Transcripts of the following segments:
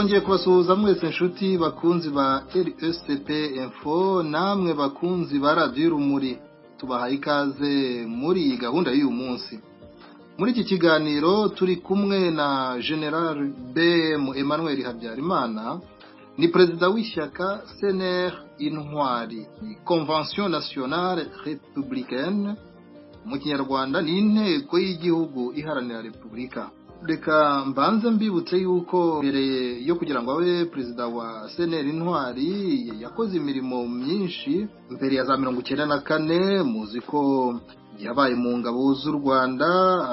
twongeye kubasuhuza mwese inshuti bakunzi ba RSP Info, namwe bakunzi ba Radio Rumuri. Tubahaye ikaze muri iyi gahunda y'uyu munsi. Muri iki kiganiro turi kumwe na General BM Emmanuel Habyarimana, ni perezida w'ishyaka CNR Intwari, Convention Nationale Républicaine, mu Kinyarwanda ni inteko y'igihugu iharanira Repubulika. Reka mbanze mbibutse yuko mbere yo kugira ngo abe perezida wa CNR Intwari yakoze imirimo myinshi mbere ya za 1994. Muzi ko yabaye mu ngabo z'u Rwanda,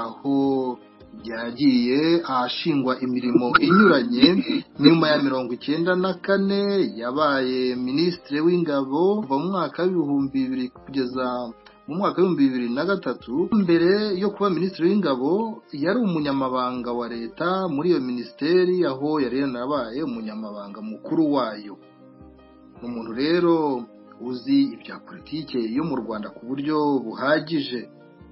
aho yagiye ashingwa imirimo inyuranye. Nyuma ya 1994 yabaye ministre w'ingabo kuva mu mwaka wa 2000 kugeza mu mwaka wa 2003. Mbere yo kuba ministre w'ingabo yari umunyamabanga wa leta muri iyo ministeri, aho yari yanabaye umunyamabanga mukuru wayo. Umuntu rero uzi ibya politike yo mu Rwanda ku buryo buhagije.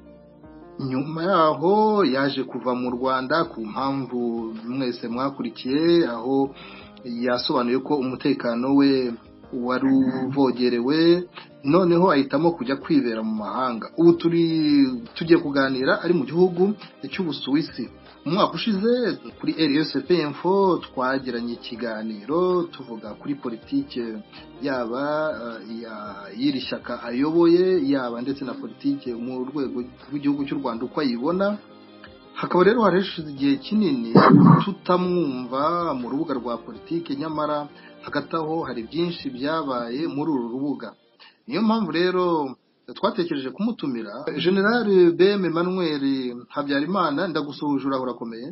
Nyuma yaho yaje kuva mu Rwanda ku mpamvu mwese mwakurikiye, aho yasobanuye ko umutekano we wari uvogerewe, noneho ahitamo kujya kwibera mu mahanga. Ubu tugiye kuganira ari mu gihugu cy'Ubusuwisi. Mu mwaka ushize kuri RSP Info twagiranye ikiganiro tuvuga kuri politike yaba y'iri shyaka ayoboye, yaba ndetse na politike mu rwego rw'igihugu cy'u Rwanda uko ayibona. Hakaba rero hareshize igihe kinini tutamwumva mu rubuga rwa politike, nyamara hagati aho hari byinshi byabaye muri uru rubuga. Niyo mpamvu rero twatekereje kumutumira. General BM Emmanuel Habyarimana, ndagusuhuje. Urakomeye?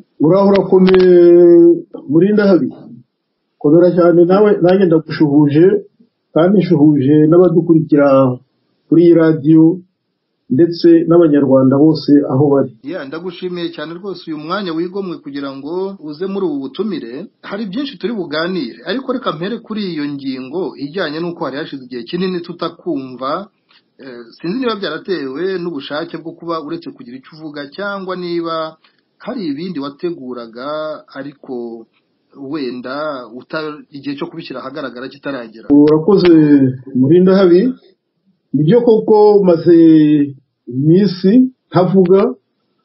Urakomeye muri ndahabi. Komera cyane nawe, nanjye ndagushuhuje, kandi nshuhuje n'abadukurikira kuri radio ndetse n'abanyarwanda bose aho bari. Ndagushimiye cyane rwose uyu mwanya wigomwe kugira ngo uze muri ubu butumire. Hari byinshi turi buganire, ariko reka mpere kuri iyo ngingo ijyanye n'uko hari hashize igihe kinini tutakumva. Sinzi niba byaratewe n'ubushake bwo kuba uretse kugira icyo uvuga, cyangwa niba hari ibindi wateguraga ariko wenda igihe cyo kubishyira ahagaragara kitaragera. Urakoze muri ndahabi. Nibyo koko maze iminsi ntavuga,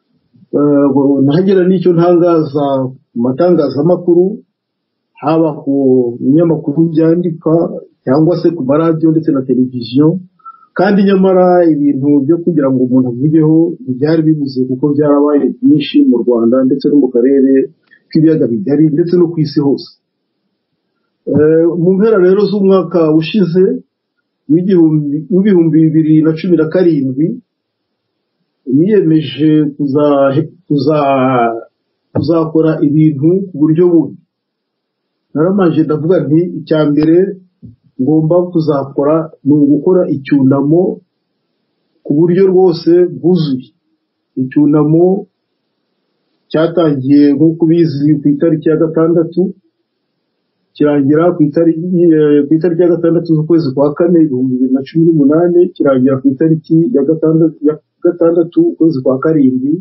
nahagera n'icyo ntangaza mu matangazamakuru, haba ku binyamakuru byandika cyangwa se ku maradiyo ndetse na televiziyo. Kandi nyamara ibintu byo kugira ngo umuntu avugeho byari bibuze, kuko byarabaye byinshi mu Rwanda ndetse no mu karere k'ibiyaga bigari ndetse no ku isi hose. Mu mpera rero z'umwaka ushize w'ibihumbi 2017 niyemeje kuzakora ibintu ku buryo bubi. Naramanje ndavuga nti icya mbere ngomba kuzakora ni ugukora icyunamo ku buryo rwose bwuzuye. Icyunamo cyatangiye nk'uko ubizi ku itariki ya 6, kirangira ku itariki ya 6 z'ukwezi kwa 4 2018, kirangira ku itariki ya 6 ukwezi kwa 7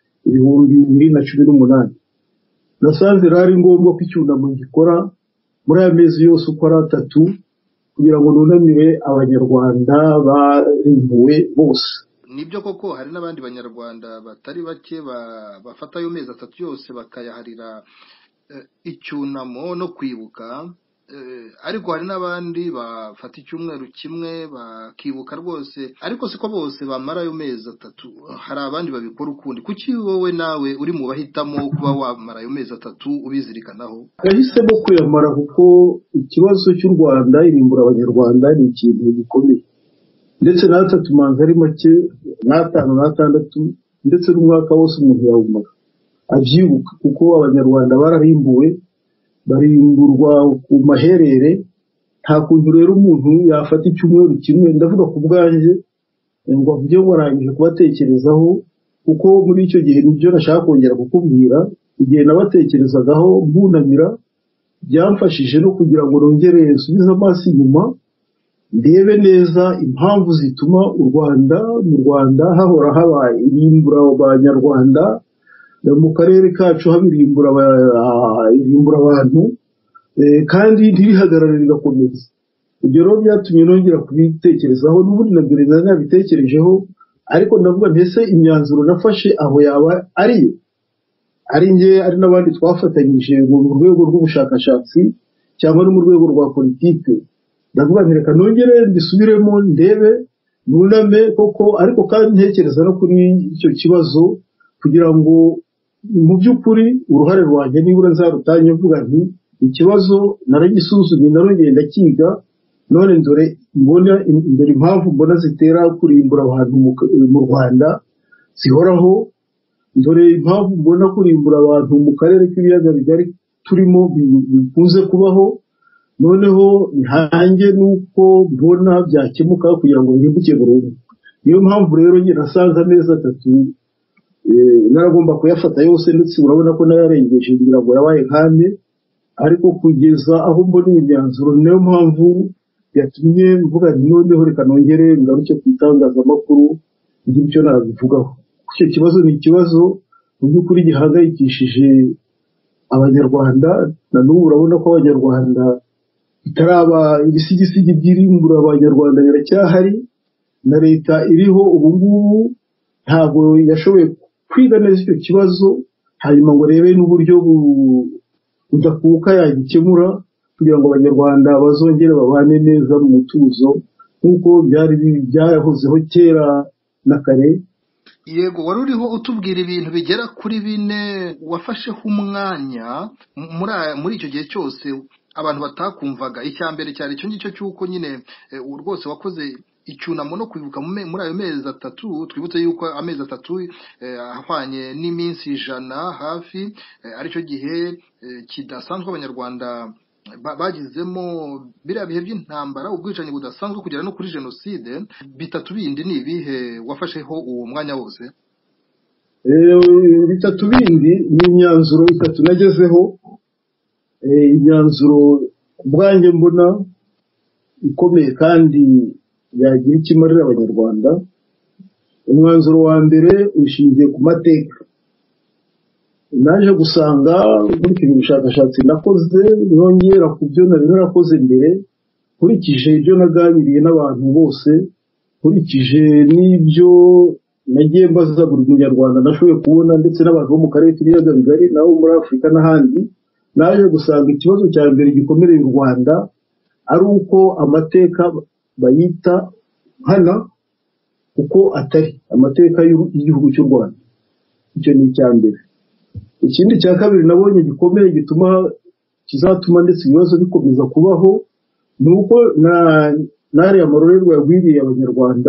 2018. Nasanze rari ngombwa ko icyunamo gikora muri aya mezi yose uko ari 3, kugira ngo nunamire abanyarwanda barimbuwe bose. Nibyo koko hari n'abandi banyarwanda batari bake bafata ayo mezi 3 yose bakayaharira icyunamo no kwibuka, ariko hari n'abandi bafata icyumweru kimwe bakibuka rwose, ariko siko bose bamara ayo mezi 3. Hari abandi babikora ukundi. Kuki wowe nawe uri mu bahitamo kuba wamara ayo mezi 3 ubizirikanaho? Yahisemo kuyamara kuko ikibazo cy'u Rwanda, irimbura abanyarwanda, ni ikintu gikomeye, ndetse na 3 manza ari make, na 5 na 6, ndetse n'umwaka wose umuntu yawumara abyibuka, kuko abanyarwanda bararimbuwe, barimburwa ku maherere. Nta kuntu rero umuntu yafata icyumweru kimwe, ndavuga ku bwanjye, ngo avuge ngo arangije kubatekerezaho, kuko muri icyo gihe nibyo nashaka kongera kukubwira. Igihe nabatekerezagaho mbunamira, byamfashije no kugira ngo nongere nsubize amaso inyuma, ndebe neza impamvu zituma mu Rwanda hahora habaye irimbura abanyarwanda, mu karere kacu habirimbura abantu, kandi ntirihagarare rigakomeza. Ibyo rero byatumye nongera kubitekerezaho, n'ubundi na mbere nari nabitekerejeho, ariko ndavuga ntese imyanzuro nafashe aho yaba ari njye ari n'abandi twafatanyije mu rwego rw'ubushakashatsi cyangwa no mu rwego rwa politike. Ndavuga nti reka nongere mbisubiremo ndebe nuname koko, ariko kandi ntekereza no kuri icyo kibazo kugira ngo mu by'ukuri uruhare rwanjye nibura nzarutanye mvuga nti ikibazo naragisuzumye narongeye ndakiga, none dore impamvu mbona zitera kurimbura abantu mu Rwanda zihoraho, dore impamvu mbona kurimbura abantu mu karere k'ibiyaga bigari turimo bikunze kubaho, noneho ntange nuko mbona byakemuka kugira ngo birimbuke burundu. Niyo mpamvu rero njye nasanze amezi 3 naragomba kuyafata yose, ndetse urabona ko nayarengeje ngira ngo yabaye nkane, ariko kugeza aho mbona imyanzuro niyo mpamvu yatumye mvuga noneho reka nongere ngaruke ku itangazamakuru ngicyo narabivugaho. Icyo kibazo ni ikibazo mu by'ukuri gihangayikishije abanyarwanda, na n'ubu urabona ko abanyarwanda bitaraba ibisigisigi byirimbura, abanyarwanda biracyahari, na leta iriho ubu ngubu ntabwo yashoboye kwiga neza icyo kibazo hanyuma ngo rebe n'uburyo budakuka yagikemura kugira ngo abanyarwanda bazongere babane neza mu mutuzo nk'uko byahozeho kera na kare. Yego, wari uriho utubwira ibintu bigera kuri 4 wafasheho umwanya muri icyo gihe cyose abantu batakumvaga. Icya mbere cyari icyo ngicyo cy'uko nyine rwose wakoze icyunamo no kwibuka muri ayo mezi 3. Twibutse yuko amezi 3 ahwanye n'iminsi 100 hafi, aricyo gihe kidasanzwe abanyarwanda bagizemo biriya bihe by'intambara, ubwicanyi budasanzwe kugera no kuri jenoside. 3 bindi ni ibihe wafasheho uwo mwanya wose? 3 bindi ni imyanzuro 3 nagezeho, imyanzuro ubwanjye mbona ikomeye kandi yagira ikimarira abanyarwanda. Umwanzuro wa mbere ushingiye ku mateka. Naje gusanga muri ubushakashatsi nakoze nongera ku byo nari narakoze mbere, nkurikije ibyo naganiriye n'abantu bose, nkurikije n'ibyo nagiye mbaza buri munyarwanda nashoboye kubona, ndetse n'abantu bo mu karere k'ibiyaga bigari nabo muri Afurika n'ahandi. Naje gusanga ikibazo cya mbere gikomereye u Rwanda ari uko amateka bayita nkana, kuko atari amateka y'igihugu cy'u Rwanda. Icyo ni icya mbere. Ikindi cya kabiri nabonye gikomeye kizatuma ndetse ibibazo bikomeza kubaho, ni uko nari amarorerwa yagwiriye abanyarwanda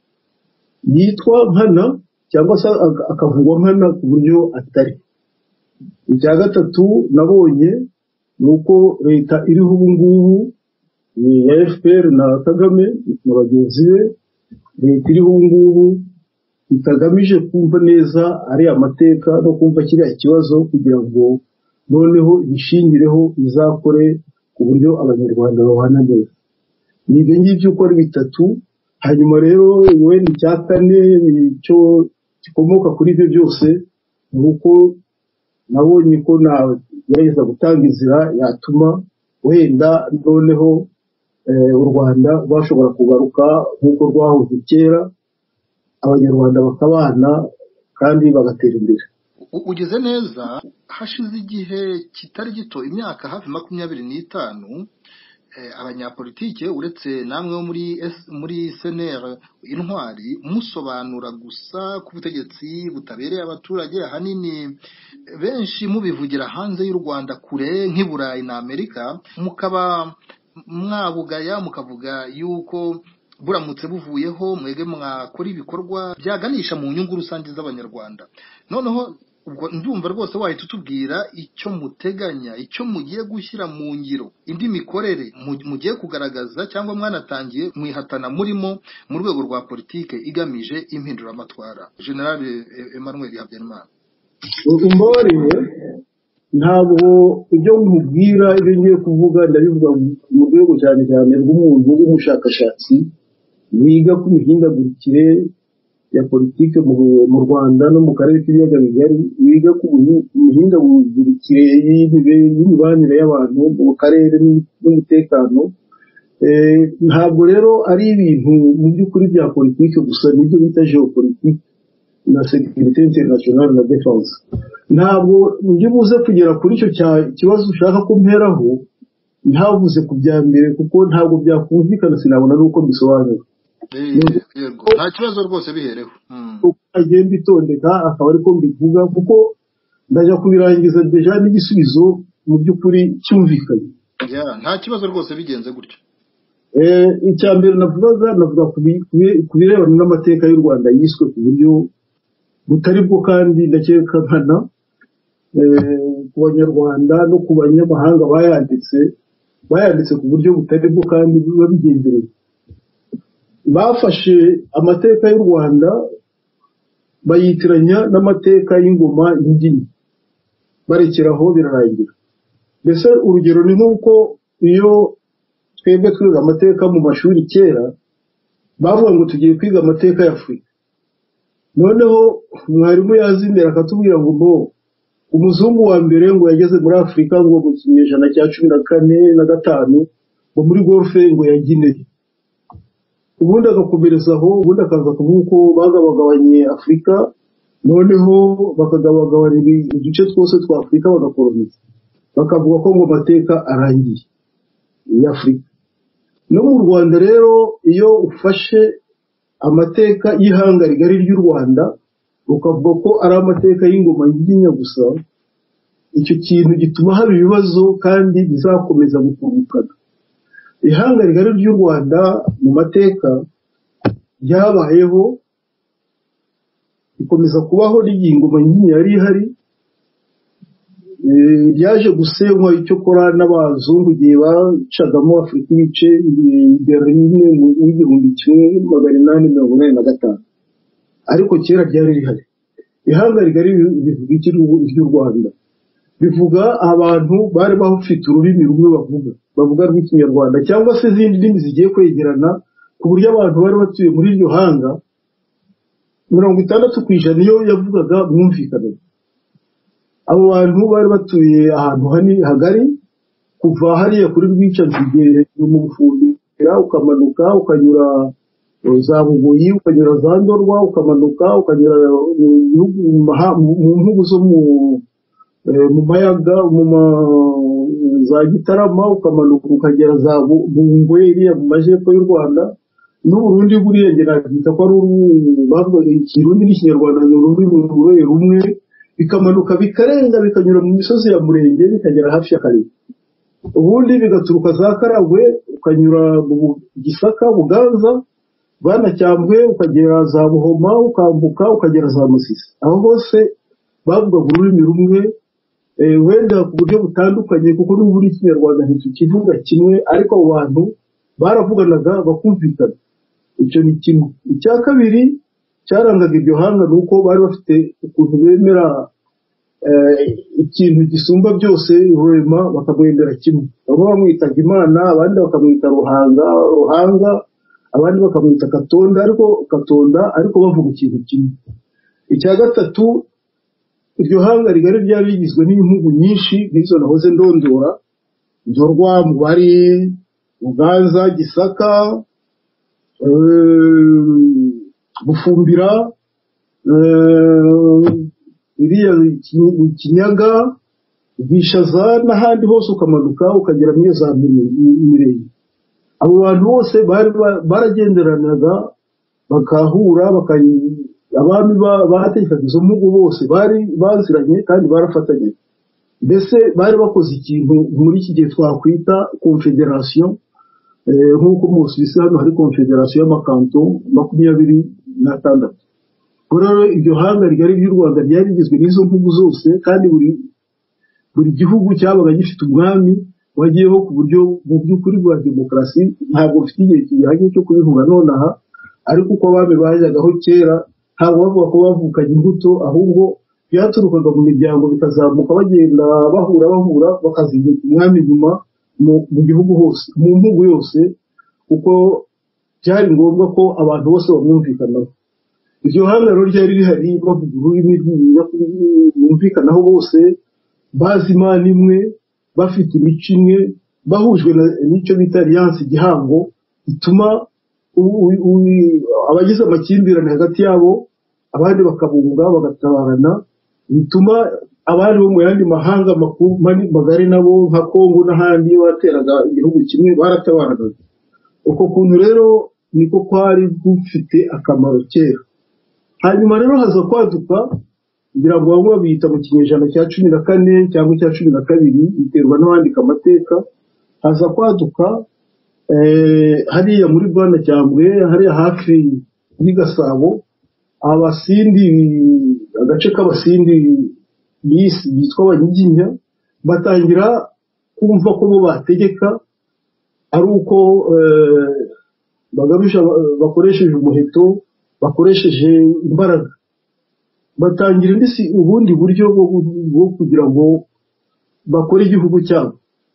yitwa nkana cyangwa se akavugwa nkana ku buryo atari. Icya gatatu nabonye ni uko leta iriho ubu ngubu ya FPR na Kagame na bagenzi be, leta iriho ubu ngubu itagamije kumva neza ari amateka no kumva kiriya kibazo kugira ngo noneho bishingireho izakore ku buryo abanyarwanda babana neza. Ni ibyo ngibyo uko ari 3. Hanyuma rero wenda icya 4 cyo gikomoka kuri ibyo byose ni uko nabonye ko nagerageza gutanga inzira yatuma wenda noneho u Rwanda rwashobora kugaruka nk'uko rwahoze kera, abanyarwanda bakabana kandi bagatera imbere. Ugeze neza, hashize igihe kitari gito, imyaka hafi 25, abanyapolitike uretse namwe wo muri CNR intwari musobanura gusa ku butegetsi butabereye abaturage, ahanini benshi mubivugira hanze y'u Rwanda kure nk'i Burayi na Amerika, mukaba mwabugaya mukavuga yuko buramutse buvuyeho mwege mwakora ibikorwa byaganisha mu nyungu rusange z'abanyarwanda. Noneho ubwo ndumva rwose wahita utubwira icyo muteganya, icyo mugiye gushyira mu ngiro, indi mikorere mugiye kugaragaza cyangwa mwanatangiye mwihatana murimo mu rwego rwa politike igamije impinduramatwara. General Emmanuel Habyarimana. Umbabarire, ntabwo ibyo nkubwira ibyo ngiye kuvuga ndabivuga mu rwego cyane cyane rw'umuntu w'umushakashatsi wiga ku mihindagurikire ya politike mu Rwanda no mu karere k'ibiyaga bigari, wiga ku mihindagurikire y'imibanire y'abantu mu karere n'umutekano. Ntabwo rero ari ibintu mu by'ukuri bya politike gusa, nibyo bita geopolitique na sécurité internationale na défense. Ntabwo ndi buze kugera kuri icyo kibazo ushaka kumperaho ntavuze ku bya mbere, kuko ntabwo byakumvikana, sinabona n'uko bisobanura. Nta kibazo rwose bihereho. Agenda itondeka akaba ariko mbivuga, kuko ndajya kubirangiza deja n'igisubizo mu by'ukuri cyumvikanye. Nta kibazo rwose bigenze gutyo. Icya mbere navuga ku birebana n'amateka y'u Rwanda yiswe ku buryo butari bwo, kandi ndakeka nkana ku banyarwanda no ku banyamahanga bayanditse ku buryo butari bwo kandi biba bigendereye. Bafashe amateka y'u Rwanda bayitiranya n'amateka y'ingoma y'ingini, barekeraho birarangira. Mbese urugero ni nk'uko iyo twebwe twiga amateka mu mashuri kera, bavuga ngo tugiye kwiga amateka ya Afurika, noneho mwarimu yazindera akatubwira ngo umuzungu wa mbere ngo yageze muri Afurika ngo mu kinyejana cya 14 na 5 ngo muri golfe ngo ya Guinea. Ubundi agakomerezaho, ubundi akaza kuvuga uko bagabagabanye Afurika, noneho bakagabagabanya uduce twose twa Afurika bagakoloniza, bakavuga ko ngo amateka arangiye y'Afurika. No mu Rwanda rero iyo ufashe amateka y'ihanga rigari ry'u Rwanda ukavuga ko ari amateka y'ingoma y'inyinya gusa, icyo kintu gituma haba ibibazo kandi bizakomeza gukurukana. Ihanga rigari ry'u Rwanda mu mateka ryabayeho, ikomeza kubaho n'igihe ingoma y'inyinya yari ihari. Yaje gusenywa icyo kora n'abazungu igihe bacagamo Afurika ibice Berlin mu 1845, ariko kera ryari rihari. Ihanga rigari bivuga iki ry'u Rwanda? Bivuga abantu bari bafite ururimi rumwe bavuga rw'ikinyarwanda cyangwa se izindi ndimi zigiye kwegerana, ku buryo abantu bari batuye muri iryo hanga 60% niyo yavugaga mwumvikana. Abo bantu bari batuye ahantu hagari, kuva hariya kuri Rwicanzige mu Bufumbira ukamanuka ukanyura za Bugoyi, ukanyura za Ndorwa, ukamanuka ukanyura mu mpugu zo mu Mayaga, za Gitarama, ukamanuka ukagera za Bungweri mu majyepfo y'u Rwanda. N'Uburundi buriya ngera byita ko ari bavuga Ikirundi n'Ikinyarwanda ni ururimi rumwe, bikamanuka bikarenga bikanyura mu misozi ya Murenge bikagera hafi y'Akarere. Ubundi bigaturuka za Karagwe ukanyura mu Gisaka, Buganza, Banacyambwe, ukagera za Buhoma, ukambuka ukagera za Musisi. Aho hose bavuga ururimi rumwe, wenda ku buryo butandukanye, kuko n'ubu Ikinyarwanda ntikivuga kimwe, ariko abo bantu baravuganaga bakumvikana. Icyo ni kimwe. Icya kabiri cyarangaga iryo hanga ni uko bari bafite ukuntu bemera ikintu gisumba byose, rurema, bakamwemera kimwe. Bamwe bamwitaga Imana, abandi bakamwita Ruhanga, abandi bakamwita Katonda, ariko bavuga ikintu kimwe. Icya gatatu, iryo hanga rigari ryari rigizwe n'impugu nyinshi nk'izo nahoze ndondora: Ndorwa, Mubari, Buganza, Gisaka, Bufumbira, iriya Kinyaga, Bwishaza n'ahandi hose, ukamanuka ukagera muri za Mirenge. Abo bantu bose baragenderanaga bakahura, abami bategekaga izo mpugu bose bari baziranye kandi barafatanye. Mbese bari bakoze ikintu muri iki gihe twakwita confederation, nk'uko mu Busuwisi hano hari confederation y'amakanto 26. Rero iryo hanga rigari ry'u Rwanda ryari rigizwe n'izo mpugu zose, kandi buri gihugu cyabaga gifite umwami wagiyeho ku buryo mu by'ukuri bwa demokarasi. Ntabwo mfite igihe gihagije cyo kubivuga nonaha, ariko uko abami bajyagaho kera ntabwo bavuga ko bavukanye imbuto, ahubwo byaturukaga mu miryango bikazamuka bagenda bahura bakazinduka umwami nyuma mu gihugu hose, mu mpugu yose, kuko byari ngombwa ko abantu bose bamwumvikanaho. iryo hangano ryari rihari bavuga ururimi bumvikanaho bose bazi imana imwe bafite imico imwe bahujwe n'icyo bita alliance igihango ituma abagize amakimbirane hagati yabo abandi bakabunga bagatabarana bituma abari bo mu yandi mahanga magari nabo nka Kongo n'ahandi bateraga igihugu kimwe baratabarana. Uko kuntu rero niko kwari gufite akamaro kera. Hanyuma rero haza kwaduka ngira ngo bamwe babita mu kinyejana cya 14 cyangwa cya 12 biterwa n'abandika amateka. Haza kwaduka hariya muri Bwana Cyambwe hariya hafi y'Igasabo abasindi agace k'abasindi bitwa Abanyiginya batangira kumva ko bo bategeka ari uko bagarusha bakoresheje umuheto bakoresheje imbaraga batangira ubundi buryo bwo kugira ngo bakore igihugu cyabo.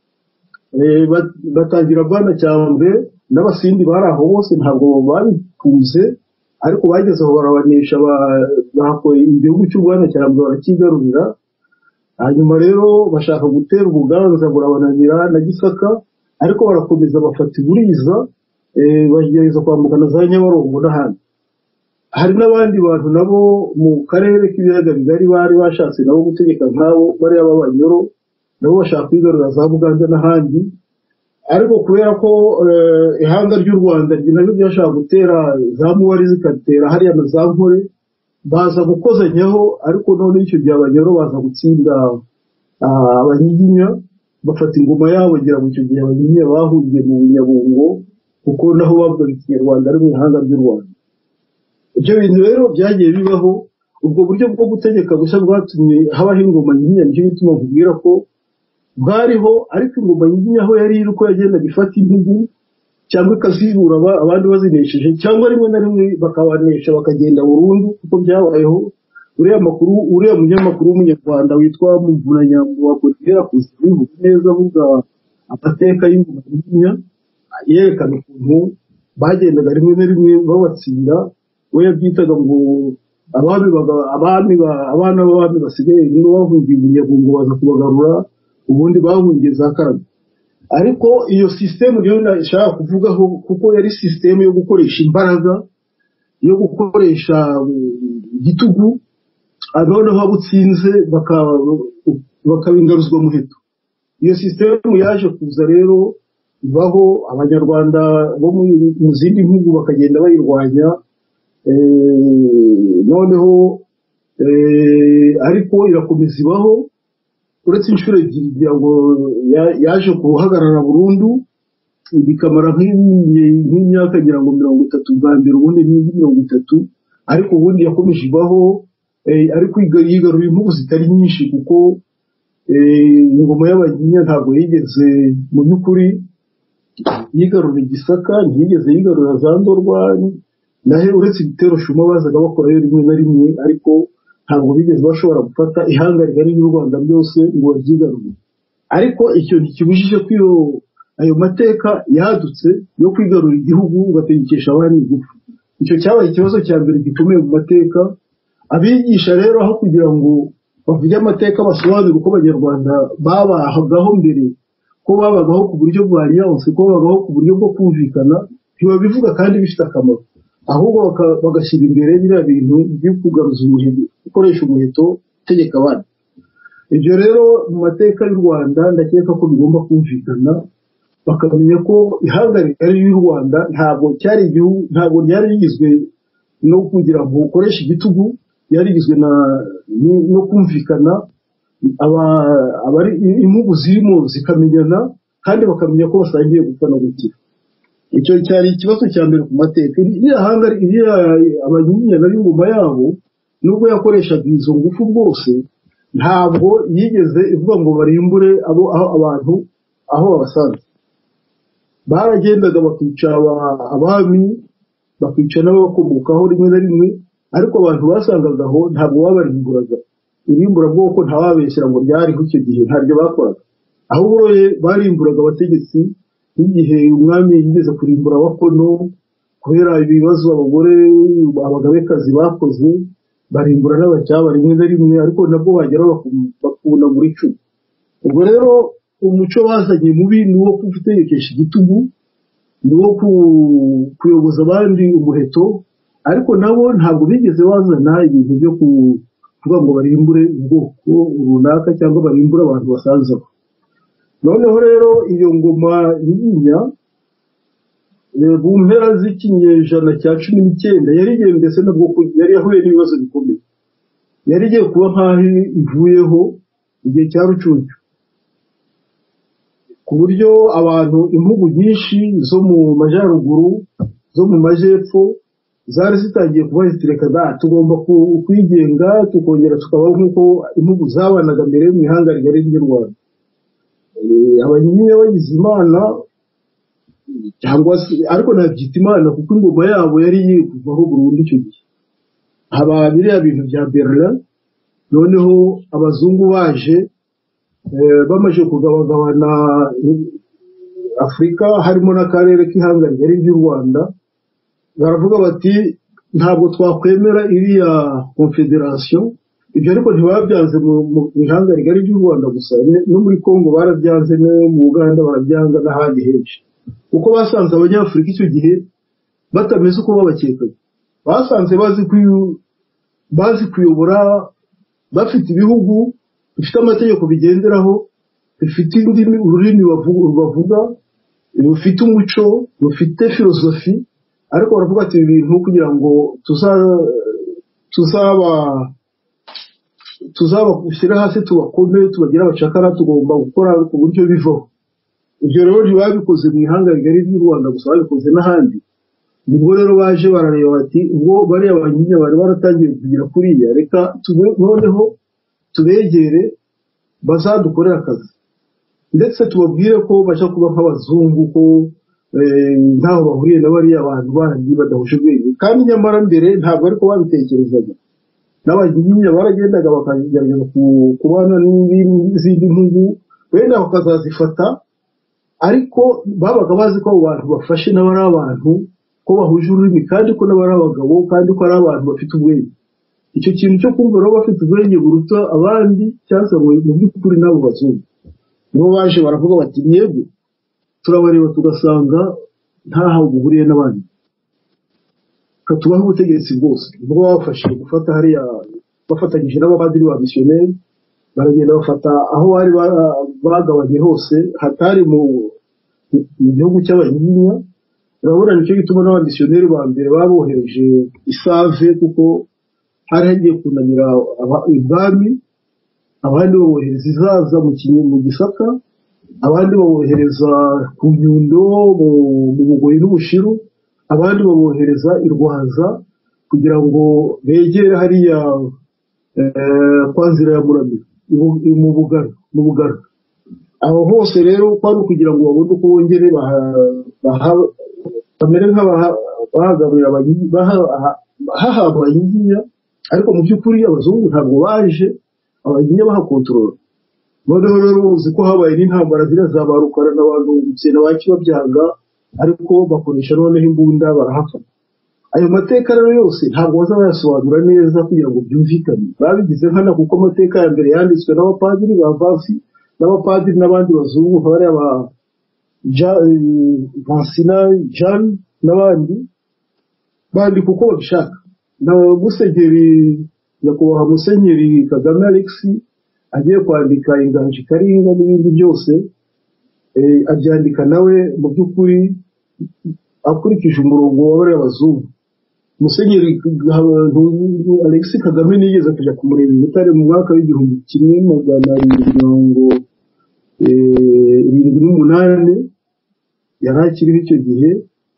Batangira Bwana Cyambwe n'abasindi bari aho bose ntabwo babikunze ariko bageze aho barabanesha bakoye igihugu cy'u Rwanda Cyambwe barakigarurira. Hanyuma rero bashaka gutera Ubuganza burabananira na Gisaka ariko barakomeza bafata Iburiza bagerageza kwambukana za Nyabarongo n'ahandi. Hari n'abandi bantu nabo mu karere k'ibiyaga bigari bari bashatse nabo gutegeka nk'abo bari ab'Abanyoro nabo bashaka kwigarurira za Buganza n'ahandi ariko kubera ko ihanga ry'u Rwanda nabyo byashaka gutera za Muwari zikatera hariya na za Nkore baza gukozanyaho ariko none icyo gihe Abanyoro baza gutsinda Abanyiginya bafata ingoma yabo ngira ngo icyo gihe Abanyiginya bahungiye mu Nyabungo kuko naho bavuga Ikinyarwanda ari mu ihanga ry'u Rwanda. Ibyo bintu rero byagiye bibaho ubwo buryo bwo gutegeka gushya bwatumye habaho ingoma Nyiginya nicyo bituma nkubwira ko bwariho ariko ingoma Nyiginya aho yari iri uko yagendaga ifata impugu cyangwa ikazibura abandi bazinesheje cyangwa rimwe na rimwe bakabanesha bakagenda burundu kuko byabayeho. Uriya munyamakuru w'umunyarwanda witwa Muvunanyambo wakongera kuzibivuga neza avuga amateka y'ingoma Nyiginya yerekana ukuntu bagendaga rimwe na rimwe babatsinda we yabyitaga ngo abana b'abami basigaye nibo bahungiye mu Nyabungo baza kubagarura ubundi bahungiye za Karagwe. Ariko iyo systeme rero nashaka kuvugaho kuko yari systeme yo gukoresha imbaraga yo gukoresha igitugu noneho abutsinze bakabingaruzwa muheto. Iyo systeme yaje kuza rero baho Abanyarwanda bo mu zindi mpugu bakagenda bayirwanya noneho ariko irakomeza ibaho uretse inshuro ebyiri kugira ngo yaje guhagarara burundu bikamara nk'imyaka ngira ngo 30 bwa mbere ubundi 30 ariko ubundi yakomeje ibaho ariko yigarura impugu zitari nyinshi kuko ingoma y'Abanyiginya ntabwo yigeze mu by'ukuri yigarura Gisaka ntiyigeze yigarura za Ndorwa nahe uretse ibitero Shuma bazaga bakorayo rimwe na rimwe ariko ntabwo bigeze bashobora gufata ihanga rigari ry'u Rwanda byose ngo babyigarure. Ariko icyo ntikibujije ko ayo mateka yadutse yo kwigarura igihugu ugategekesha abandi gufu. Icyo cyabaye ikibazo cya mbere gikomeye mu mateka. Abigisha rero aho kugira ngo bavuge amateka basobanure uko Abanyarwanda babagaho mbere ko babagaho ku buryo bwa alliance ko babagaho ku buryo bwo kumvikana ntibabivuga kandi bifite akamaro ahubwo bagashyira imbere biriya bintu byo kugaruza umuheto gukoresha umuheto tegeka abandi. Ibyo rero mu mateka y'u Rwanda ndakeka ko bigomba kumvikana bakamenya ko ihanga rigari y'u Rwanda ntabwo cyari igihugu ntabwo ryari rigizwe no kugira ngo ukoreshe igitugu yari rigizwe no kumvikana abari impugu zirimo zikamenyana kandi bakamenya ko basangiye gupfa no gukira. Icyo cyari ikibazo cya mbere ku mateka. Abanyiginya nari ingoma yabo nubwo yakoreshaga izo ngufu bwose ntabwo yigeze ivuga ngo barimbure abantu aho babasanze. Baragendaga bakica abami bakica n'abakomokaho rimwe na rimwe ariko abantu basangaga aho ntabwo babarimburaga. Irimbura bwoko ntawabeshyira ngo ryariho icyo gihe ntaryo bakoraga ahubwo barimburaga abategetsi. Igihe umwami yigeze kurimbura Abakono kubera ibibazo abagore abagabekazi bakoze barimbura n'abacyaba rimwe na rimwe ariko nabwo bagera bakubona muri cumi. Ubwo rero umuco bazanye mubi ni uwo gutegekesha igitugu, ni uwo kuyoboza abandi umuheto, ariko nabo ntabwo bigeze bazana ibintu byo kuvuga ngo barimbure ubwoko runaka cyangwa barimbure abantu basanzeho. Noneho rero iyo ngoma y'inyinya mu mpera z'ikinyejana cya 19 yarigiye ndetse nabwo yari yahuye n'ibibazo bikomeye, yarigiye kuba nk'aho ivuyeho igihe cya Rucunshu, ku buryo abantu impugu nyinshi zo mu majyaruguru zo mu majyepfo zari zitangiye kuba zitireka tugomba kwigenga tukongera tukabaho nk'uko impugu zabanaga mbere mu ihanga rigari ry'u Rwanda. Abanyinya bagize imana cyangwa se ariko nabyita imana kuko ingoma yabo yari kuvaho burundu icyo gihe. Haba biriya bintu bya Berlin, noneho abazungu baje bamaze kugabagabana Afurika harimo n'akarere k'ihanga rigari ry'u Rwanda, baravuga bati ntabwo twakwemera iriya confederation. Ibyo ariko ntibabyanze mu ihanga rigari ry'u Rwanda gusa, no muri Congo barabyanze, no mu Uganda barabyanze n'ahandi henshi, kuko basanze abanyafurika icyo gihe batameze uko babakekaga. Basanze bazi kuyobora, bafite ibihugu bifite amategeko bigenderaho, bifite ururimi bavuga, bufite umuco, bufite filozofi, ariko baravuga ati ibintu kugira ngo tuzabashyira hasi tubakome tubagira abacakara tugomba gukora ku buryo bivaho. Ibyo rero ntibabikoze mu ihanga rigari ry'u Rwanda gusa, babikoze n'ahandi. Nibwo rero baje barareba bati ubwo bariya abanyinya bari baratangiye kugira kuriya, reka noneho tubegere bazadukorera akazi, ndetse tubabwire ko bashaka kuba nk'abazungu, ko ntaho bahuriye na bariya abantu bandi badahuje ubwenge. Kandi nyamara mbere ntabwo ariko babitekerezaga. N'abanyinya baragendaga bakagerageza kubana n'izindi mpugu, wenda bakazazifata, ariko babaga bazi ko abo bantu bafashe n'abari abantu ko bahuje ururimi, kandi ko n'abari abagabo, kandi ko ari abantu bafite ubwenge. Icyo kintu cyo kumva rero bafite ubwenge buruta abandi cyazanywe mu by'ukuri n'abo bazungu. Nibo baje baravuga bati mwebwe turabareba tugasanga ntaho buhuriye n'abandi, katubaho ubutegetsi bwose. Nibwo babafashije gufata hariya bafatanyije n'abapadiri ba missionnaire, baragenda bafata aho bari bagabanye hose hatari mu gihugu cy'abanyinya. Urabona nicyo gituma n'abamisiyoneri ba mbere babohereje Isave, kuko hari hagiye kunamira ibwami, abandi babohereza Izaza mu Gisaka, abandi babohereza ku Nyundo mu Bugoyi n'Ubushiru, abandi babohereza i Rwaza kugira ngo begere hariya kwa Nzira ya Muramira mu Bugara. Aho hose rero kwari kugira ngo babone uko bongere bamere nk'abahagarurira bahahabwa abanyiginya, ariko mu by'ukuri abazungu ntabwo baje abanyiginya bahakontorora. Noneho rero uzi ko habaye n'intambara ziriya za Barukara n'abantu gutsinda bakibabyanga, ariko bakoresha noneho imbunda barahafata. Ayo mateka rero yose ntabwo bazayasobanura neza kugira ngo byumvikane. Babigize nkana kuko amateka ya mbere yanditswe n'abapadiri ba Vasi, n'abapadiri n'abandi bazungu bariya ba Vansina Jean n'abandi bandika uko babishaka. Na Musenyeri nyakubahwa Musenyeri Kagame Alex agiye kwandika Inganji Karinga n'ibindi byose, abyandika nawe mu by'ukuri akurikije umurongo w'abariya bazungu. Musenyeri Alex Kagame nigeze kujya kumureba i Butare mu mwaka w'1978, yari akiriho icyo gihe.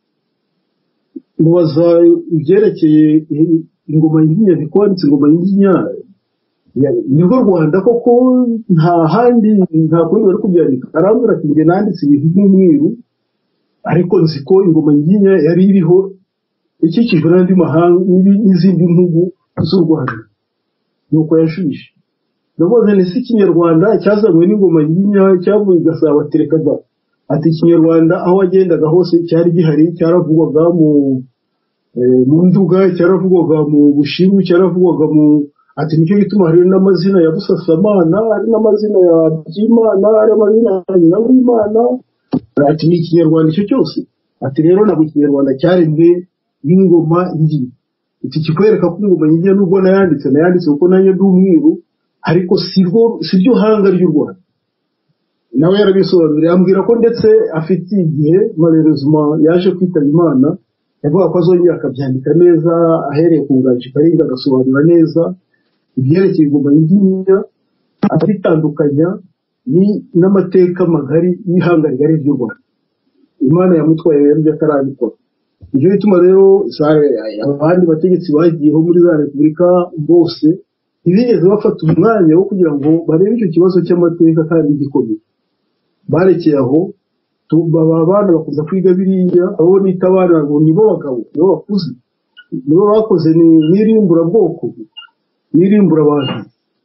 Mubaza ibyerekeye ingoma y'inyinya, ntikwanditse ingoma y'inyinya nibwo Rwanda koko, nta handi nta kundi bari kubyandika. Arambwira ati njye nanditse ibintu by'umwiru, ariko nzi ko ingoma y'inyinya yari iriho ikikijwe n'andi mahanga n'izindi mpugu z'u Rwanda. Nuko yashubije ndavuze nti si Ikinyarwanda cyazanywe n'ingoma y'inyinya cyavuye i Gasabo, atereka ati Ikinyarwanda aho wagendaga hose cyari gihari, cyaravugwaga mu Nduga cyaravugwaga, mu Bushiru cyaravugwaga, ati nicyo gituma hari n'amazina ya Busasamana, hari n'amazina ya Byimana, hari amazina ya nyina w'Imana, ati ni Ikinyarwanda icyo cyose. Ati rero ntabwo Ikinyarwanda cyaremwe n'ingoma ngi. Iki kikwereka ko ingoma ngi nubwo nayanditse kuko nanjye ndi umwiru, ariko siryo hanga ry'u Rwanda. Nawe yarabisobanuriye, ambwira ko ndetse afite igihe malheureusement yaje kwitaba Imana, yavuga ko azongera akabyandika neza ahereye ku Nganji Karinga, agasobanura neza ibyerekeye ingoma y'inginya, atitandukanya n'amateka magari y'ihanga rigari ry'u Rwanda. Imana yamutwaye rero atarabikora. Ibyo bituma rero abandi bategetsi bagiyeho muri za repubulika bose ntibigeze bafata umwanya wo kugira ngo barebe icyo kibazo cy'amateka kandi gikomeye. Barekeye aho abana bakuza kwiga biriya, abo nita abana ngo nibo bagabo, nibo bakuze, nibo bakoze n'irimbura bwoko, n'irimbura abantu.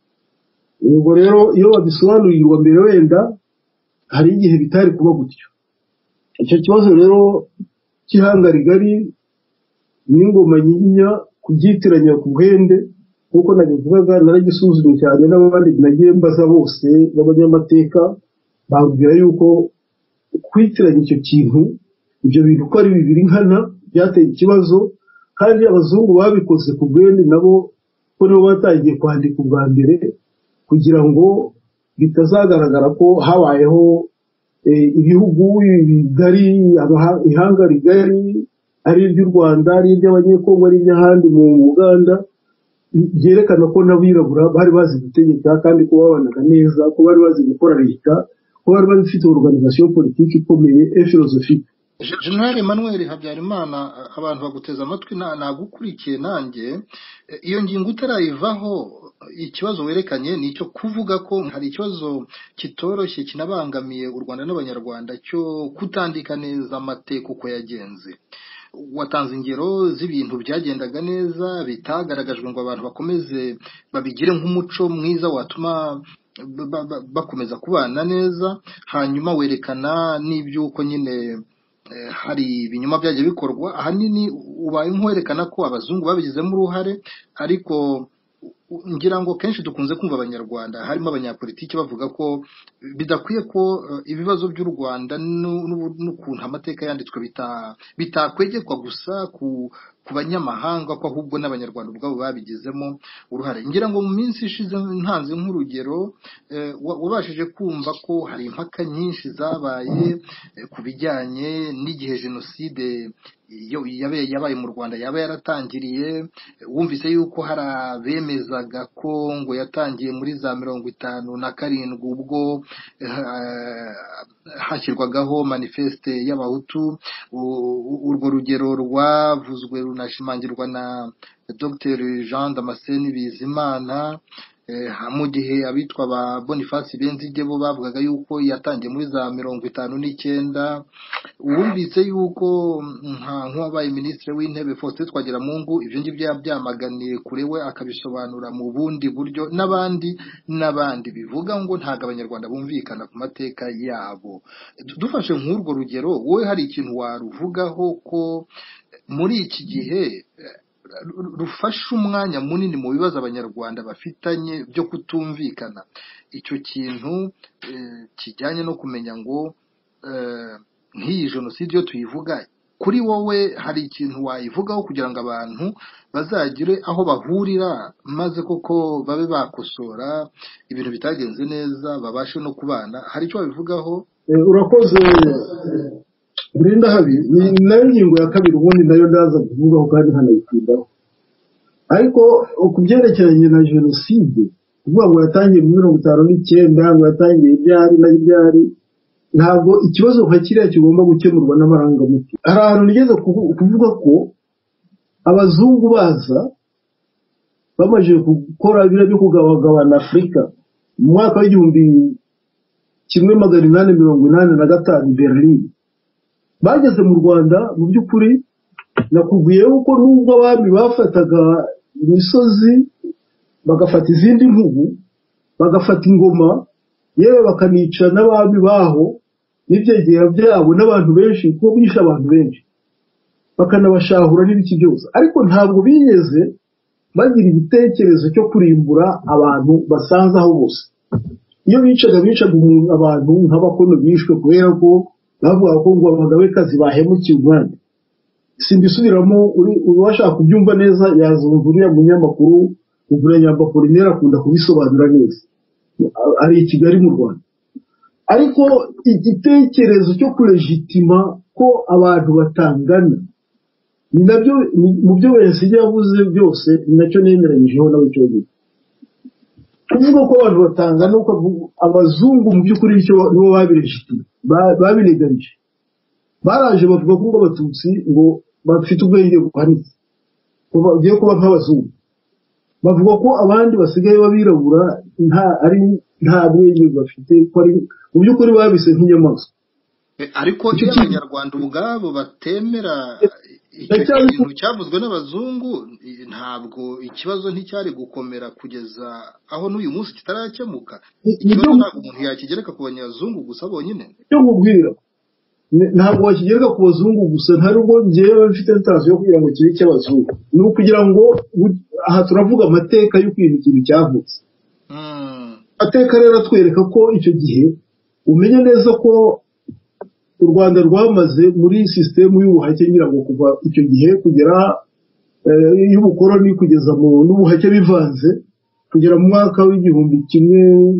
Ubwo rero iyo babisobanurirwa mbere wenda hari igihe bitari kuba gutyo. Icyo kibazo rero cy'ihanga rigari n'ingoma nyinya kubyitiranya ku bwende, kuko nabivugaga naragisuzumye cyane n'abandi nagiye mbaza bose b'abanyamateka, babwira yuko kwitiranya icyo kintu, ibyo bintu ko ari bibiri nkana byateye ikibazo, kandi abazungu babikoze ku bwende nabo ko nibo batangiye kwandika ubwa mbere kugira ngo bitazagaragara ko habayeho ibihugu bigari, ihanga rigari ari iry'u Rwanda, ari iry'abanyekongo, ari iry'ahandi mu Uganda, byerekana ko n'abirabura bari bazi gutegeka kandi ko babanaga neza, ko bari bazi gukora leta, ko bari bafite organisation politique ikomeye et philosophique. General Emmanuel Habyarimana, abantu baguteza amatwi nagukurikiye nanjye, iyo ngingo utarayivaho, ikibazo werekanye ni icyo kuvuga ko hari ikibazo kitoroshye kinabangamiye u Rwanda n'abanyarwanda cyo kutandika neza amateka uko yagenze. Watanze ingero z'ibintu byagendaga neza bitagaragajwe ngo abantu bakomeze babigire nk'umuco mwiza watuma bakomeza kubana neza, hanyuma werekana n'ibyuko nyine hari ibinyoma byagiye bikorwa. Ahanini ubaye nk'werekana ko abazungu babigizemo uruhare, ariko ngira ngo kenshi dukunze kumva abanyarwanda harimo abanyapolitiki bavuga ko bidakwiye ko ibibazo by'u Rwanda n'ukuntu amateka yanditswe bitakwegekwa gusa ku banyamahanga, ko ahubwo n'abanyarwanda ubwabo babigizemo uruhare. Ngira ngo mu minsi ishize ntanze nk'urugero, wabashije kumva ko hari impaka nyinshi zabaye ku bijyanye n'igihe jenoside yabaye mu Rwanda yaba yaratangiriye. Wumvise yuko hari abemezaga ko ngo yatangiye muri za 57 ubwo hashyirwagaho manifeste y'abahutu. Urwo rugero rwavuzwe runashimangirwa na Dr Jean Damascene Bizimana, mu gihe abitwa ba Boniface Benzige bo bavugaga yuko yatangiye muri za 59. Wumvise yuko nk'uwabaye minisitiri w'intebe Faustin Twagiramungu ibyo ngibyo yabyamaganiye kure we, akabisobanura mu bundi buryo, n'abandi bivuga ngo ntabwo abanyarwanda bumvikana ku mateka yabo. Dufashe nk'urwo rugero, wowe hari ikintu waruvugaho ko muri iki gihe rufasha umwanya munini mu bibazo abanyarwanda bafitanye byo kutumvikana? Icyo kintu kijyanye no kumenya ngo nk'iyi jenoside iyo tuyivuga, kuri wowe hari ikintu wayivugaho kugira ngo abantu bazagire aho bahurira, maze koko babe bakosora ibintu bitagenze neza, babashe no kubana? Hari icyo wabivugaho? Urakoze Burinda Habi. Ni nayo ngingo ya kabiri ubundi nayo ndaza kuvugaho kandi nkanayitindaho. Ariko ku byerekeranye na jenoside, kuvuga ngo yatangiye mu 59, ngo yatangiye ibyari, ntabwo ikibazo nka kiriya kigomba gukemurwa n'amarangamutima. Hari ahantu nigeze kuvuga ko abazungu baza bamaze gukora ibiro byo kugabagabana Afurika mu mwaka w'1885 Berlin. Bageze mu Rwanda, mu by'ukuri nakubwiye ko nubwo abami bafataga imisozi bagafata izindi mpugu, bagafata ingoma, yewe bakanica n'abami baho n'ibyegera byabo n'abantu benshi, kuko bishe abantu benshi. bakanabashahura n'ibiki byose, ariko ntabwo bigeze bagira igitekerezo cyo kurimbura abantu basanze aho bose. Iyo bicaga abantu nk'abakono bishwe kubera ko bavuga ko ngo abagabekazi bahemukiye umwami. Simbisubiramo, uwashaka kubyumva neza yazumva uriya munyamakuru Uvuranyamba Apollinaire akunda kubisobanura neza, ari i Kigali mu Rwanda. Ariko igitekerezo cyo kulegitima ko abantu batangana ni nabyo mu byo wese yavuze byose, ni nacyo nemeranyijeho nawe cyo gihe. Kuvuga ko abantu batangana uko abazungu mu by'ukuri icyo nibo babilegitima, babilegalije. Baraje bavuga ko abatutsi ngo bafite ubwenge buhanitse, ko bagiye kuba nk'abazungu. Bavuga ko abandi basigaye babirabura nta bwenge bafite, ko ari mu by'ukuri babise nk'inyamaswa. Ariko abanyarwanda ubwabo batemera icyo kintu cyavuzwe n'abazungu, ntabwo ikibazo nticyari gukomera kugeza aho n'uyu munsi kitarakemuka. Ikibazo ntabwo umuntu yakigereka ku banyazungu gusa bonyine. Cyo nkubwira, ntabwo wakigereka ku bazungu gusa, nta nubwo njyewe mfite intention yo kugira ngo kibe icy'abazungu. Ni ukugira ngo aha turavuga amateka y'ukuntu ikintu cyavutse. Amateka rero atwereka ko icyo gihe umenye neza ko u Rwanda rwamaze muri sisitemu y'ubuhake ngira ngo kuva icyo gihe kugera y'ubukoroni kugeza mu n'ubuhake bivanze kugera mu mwaka w'igihumbi kimwe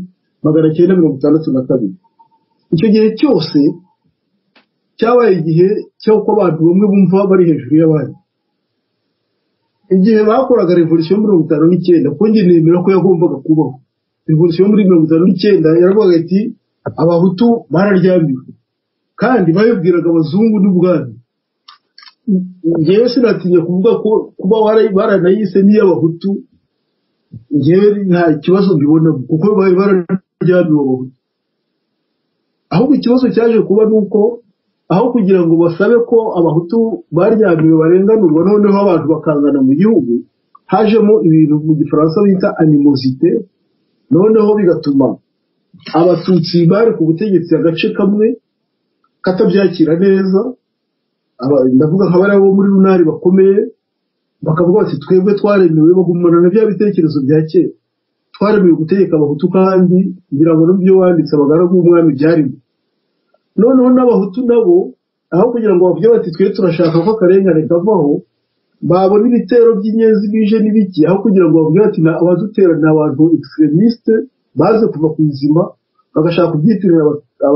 1962. Icyo gihe cyose cyabaye igihe cy'uko abantu bamwe bumva bari hejuru y'abandi. Igihe bakoraga revolution muri 1959, ko njye nemera ko yagombaga kubaho. Revolution muri 1959 yaravuga ati abahutu bararyambiwe, kandi bayibwiraga abazungu n'ubwami. Njyewe sinatinya kuvuga ko kuba baranayise n'iy'abahutu njyewe nta kibazo mbibona, kuko bari bararyambiwe abahutu. Ahubwo ikibazo cyaje kuba nuko aho kugira ngo basabe ko abahutu baryamiwe barenganurwa noneho abantu bakangana mu gihugu, hajemo ibintu mu gifaransa bita animosité, noneho bigatuma abatutsi bari ku butegetsi agace kamwe katabyakira neza. Ndavuga nk'abari bo muri runari bakomeye bakavuga bati twebwe twaremewe, bagumana na bya bitekerezo bya kera, twaremewe gutegeka abahutu, kandi ngira ngo n'ibyo wanditse abagaragu b'umwami byarimo. Noneho n'abahutu nabo aho kugira ngo bavuge bati twe turashaka ko akarengane kavaho, babona ibitero by'inyenzi bije n'ibiki, aho kugira ngo bavuge bati abadutera ni abantu extremiste baze kuva ku izima, bagashaka kubyitirira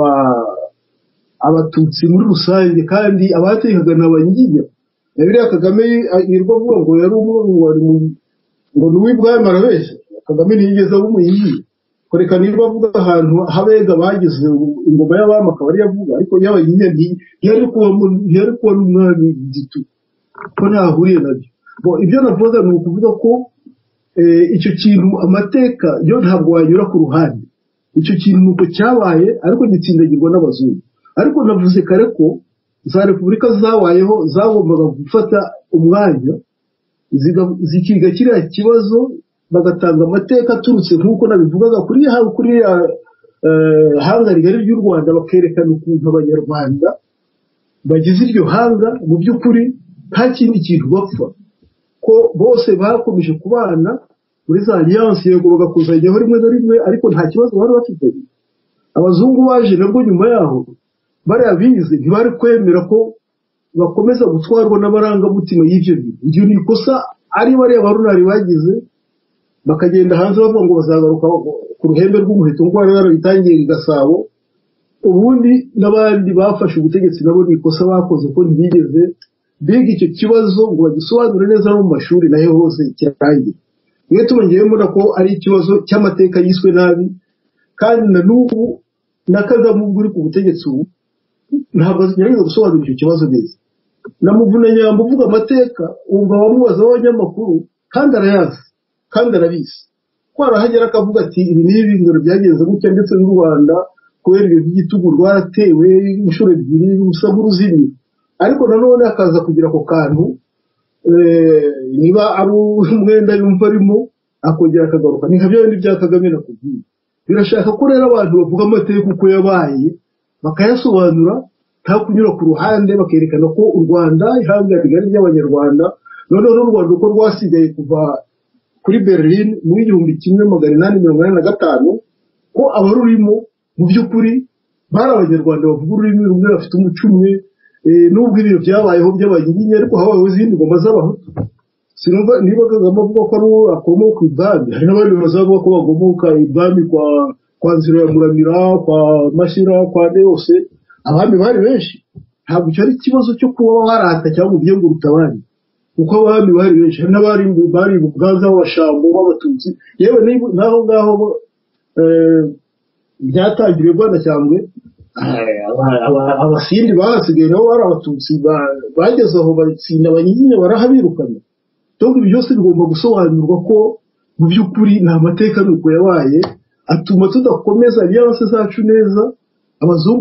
abatutsi muri rusange, kandi abatekaga n'abanyiginya. Biriya Kagame yirwa avuga ngo yari umwe ngo n'uw'ibwami arabeshya. Kagame ntiyigeze aba umuyiginya. Koreka nirwa avuga ahantu habega bagize ingoma y'abami akaba ari yavuga, ariko y'abanyiginya ntiyari kuba n'umwami gitu, ko ntahuriye nabyo. Ibyo navuga ni ukuvuga ko icyo kintu amateka yo ntabwo wanyura ku ruhande. Icyo kintu nuko cyabaye, ariko gitsindagirwa n'abazungu. Ariko navuze kare ko za repubulika zabayeho zagombaga gufata umwanya zikiga kiriya kibazo, bagatanga amateka aturutse nk'uko nabivugaga kuri hanga rigari ry'u Rwanda, bakerekana ukuntu abanyarwanda bagize iryo hanga mu by'ukuri nta kindi kintu bapfa, ko bose bakomeje kubana muri za alliance, yego bagakuzanyaho rimwe na rimwe, ariko nta kibazo bari bafite. Abazungu baje nabwo nyuma yaho bariya bize ntibari kwemera ko bakomeza gutwarwa n'amarangamutima y'ibyo bintu. Iryo ni ikosa ari bariya barunari bagize, bakagenda hanze bavuga ngo bazagaruka ku ruhembe rw'umuheto ngo bari barabitangiye i Gasabo. Ubundi n'abandi bafashe ubutegetsi nabo ni ikosa bakoze, ko ntibigeze biga icyo kibazo ngo bagisobanure neza no mu mashuri naho hose kirangiye. Niyo tubongeyeho mbona ko ari ikibazo cy'amateka yiswe nabi, kandi na n'ubu na Kagame uri ku butegetsi ubu ntabwo yarize gusobanura icyo kibazo neza. Na Muvunanyamba uvuga amateka wumva bamubaza abanyamakuru, kandi arayazi kandi arabizi, ko arahagera akavuga ati ibi ni ibintu byagenze gutya, ndetse n'u Rwanda kubera ibyo by'igitugu rwaratewe inshuro ebyiri rusa nk'uruzimye. Ariko nanone akaza kugira ako kantu, niba ari umwenda yumva arimo akongera akagaruka. Ni nka bya bindi bya Kagame nakubwiye. Birashaka ko rero abantu bavuga amateka uko yabaye bakayasobanura, nta kunyura ku ruhande bakerekana ko u Rwanda ihanga rigari ry'abanyarwanda noneho n'u Rwanda uko rwasigaye kuva kuri Berlin mu 1885 ko abarurimo mu by'ukuri bari abanyarwanda bavuga ururimi rumwe bafite umuco umwe nubwo ibyo byabayeho by'abanyiginya ariko habayeho izindi ngoma z'abahutu sinumva niba Kagame avuga ko ari akomoka ibwami hari n'abandi bazavuga ko bakomoka ibwami kwa Nzira ya Muramira kwa Mashyira kwa Yose abami bari benshi ntabwo cyari ikibazo cyo kuba barata cyangwa ubiye ngo rutabari kuko abami bari benshi n'abari bari Buganza b'Abashambo b'Abatutsi yewe naho ngaho byatangiriye Rwanda cyangwe abasindi bahasigaye nabo bari Abatutsi bageze aho batsinda abanyiginya barahabirukana donc ibi byose bigomba gusobanurwa ko mu by'ukuri nta mateka nuko yabaye atuma tudakomeza byabase zacu neza abazungu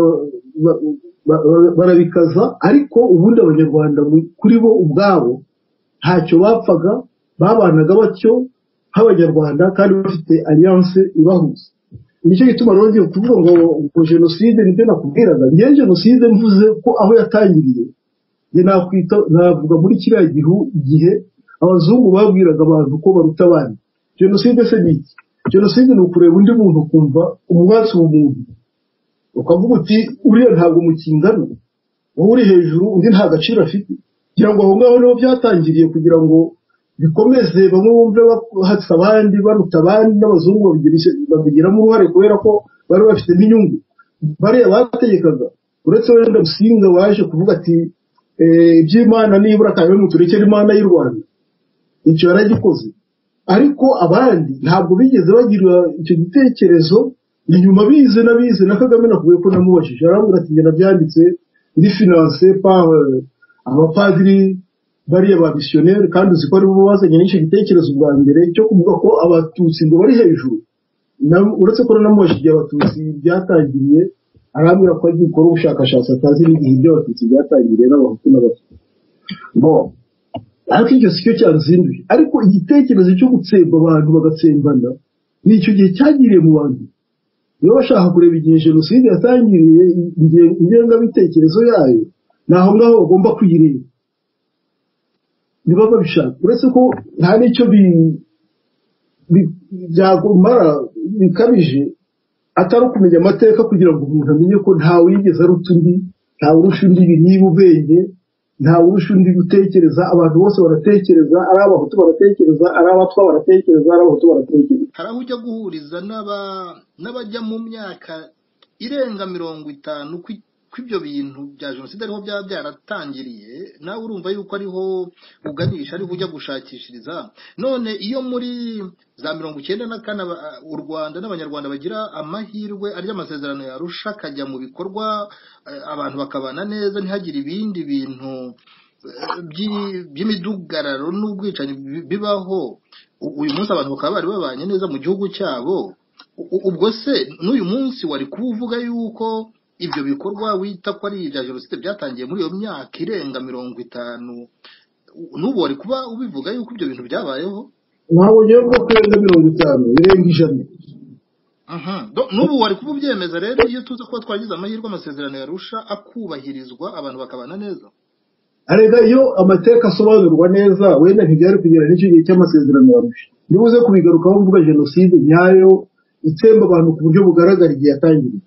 barabikaza ariko ubundi abanyarwanda kuri bo ubwabo ntacyo bapfaga babanaga batyo nk'abanyarwanda kandi bafite alliance ibahuza nicyo gituma rero kuvuga ngo jenoside nibyo nakubwiraga ngiye jenoside mvuze ko aho yatangiriye nge navuga muri kiriya gihe abazungu babwiraga abantu ko baruta abandi jenoside se ni iki jenoside ni ukureba undi muntu ukumva umwatsi w'umuntu ukavuga uti uriya ntabwo mukingana wowe uri hejuru undi nta gaciro afite kugira ngo aho ngaho niho byatangiriye kugira ngo bikomeze bamwe bumve bahatse abandi baruta abandi n'abazungu babigiramo uruhare kubera ko bari bafite n'inyungu bariya bategekaga uretse wenda Musinga waje kuvuga ati iby'Imana nibura kandi muturekere Imana y'u Rwanda icyo yaragikoze ariko abandi ntabwo bigeze bagira icyo gitekerezo inyuma bize na Kagame nakuye ko namubashije aravuga ati ngena byanditse ndi finance par abapadiri bariya ba missionnaire kandi uziko ari bo bazanye n'icyo gitekerezo bwa mbere cyo kuvuga ko Abatutsi ngo bari hejuru uretse ko namubashije Abatutsi byatangiriye arambwira ko agiye gukora ubushakashatsi atazi n'igihe by'Abatutsi byatangiriye n'Abahutu n'Abatutsi ariko icyo si cyo cyazinduye ariko igitekerezo cyo gutsemba abantu bagatsembana ni icyo gihe cyagiriye mu bantu niba bashaka kureba igihe jenoside yatangiriye ingengabitekerezo yayo naho ngaho bagomba kuyireba niba babishaka uretse ko nta n'icyo byagumara bikabije atari ukumenya amateka kugira ngo umuntu amenye ko ntawe yigeze aruta undi ntawe urusha undi niba ubwenge ntawe urusha undi gutekereza abantu bose baratekereza ari Abahutu baratekereza ari Abatwa baratekereza ari Abahutu baratekereza hari aho ujya guhuriza n'abajya mu myaka irenga 50 kw'ibyo bintu bya jenoside ariho byaba byaratangiriye nawe urumva yuko ariho uganisha ariho ujya gushakishiriza none iyo muri za 94 u Rwanda n'abanyarwanda bagira amahirwe ari amasezerano yarusha akajya mu bikorwa abantu bakabana neza ntihagire ibindi bintu by'imidugararo n'ubwicanyi bibaho uyu munsi abantu bakaba bari babanye neza mu gihugu cyabo ubwo se n'uyu munsi wari kuvuga yuko ibyo bikorwa wita ko ari ibya jenoside byatangiye muri iyo myaka irenga 50 n'ubu wari kuba ubivuga yuko ibyo bintu byabayeho ntabwo ngiye ko kurenga 50 birenga ijana n'ubu wari kuba ubyemeza rero iyo tuzi ko twagize amahirwe amasezerano yarusha akubahirizwa abantu bakabana neza arega iyo amateka asobanurwa neza wenda ntibyari kugera n'icyo gihe cy'amasezerano yarusha nibuze kubigarukaho mvuga jenoside nyayo itsemba abantu ku buryo bugaragara igihe yatangiriye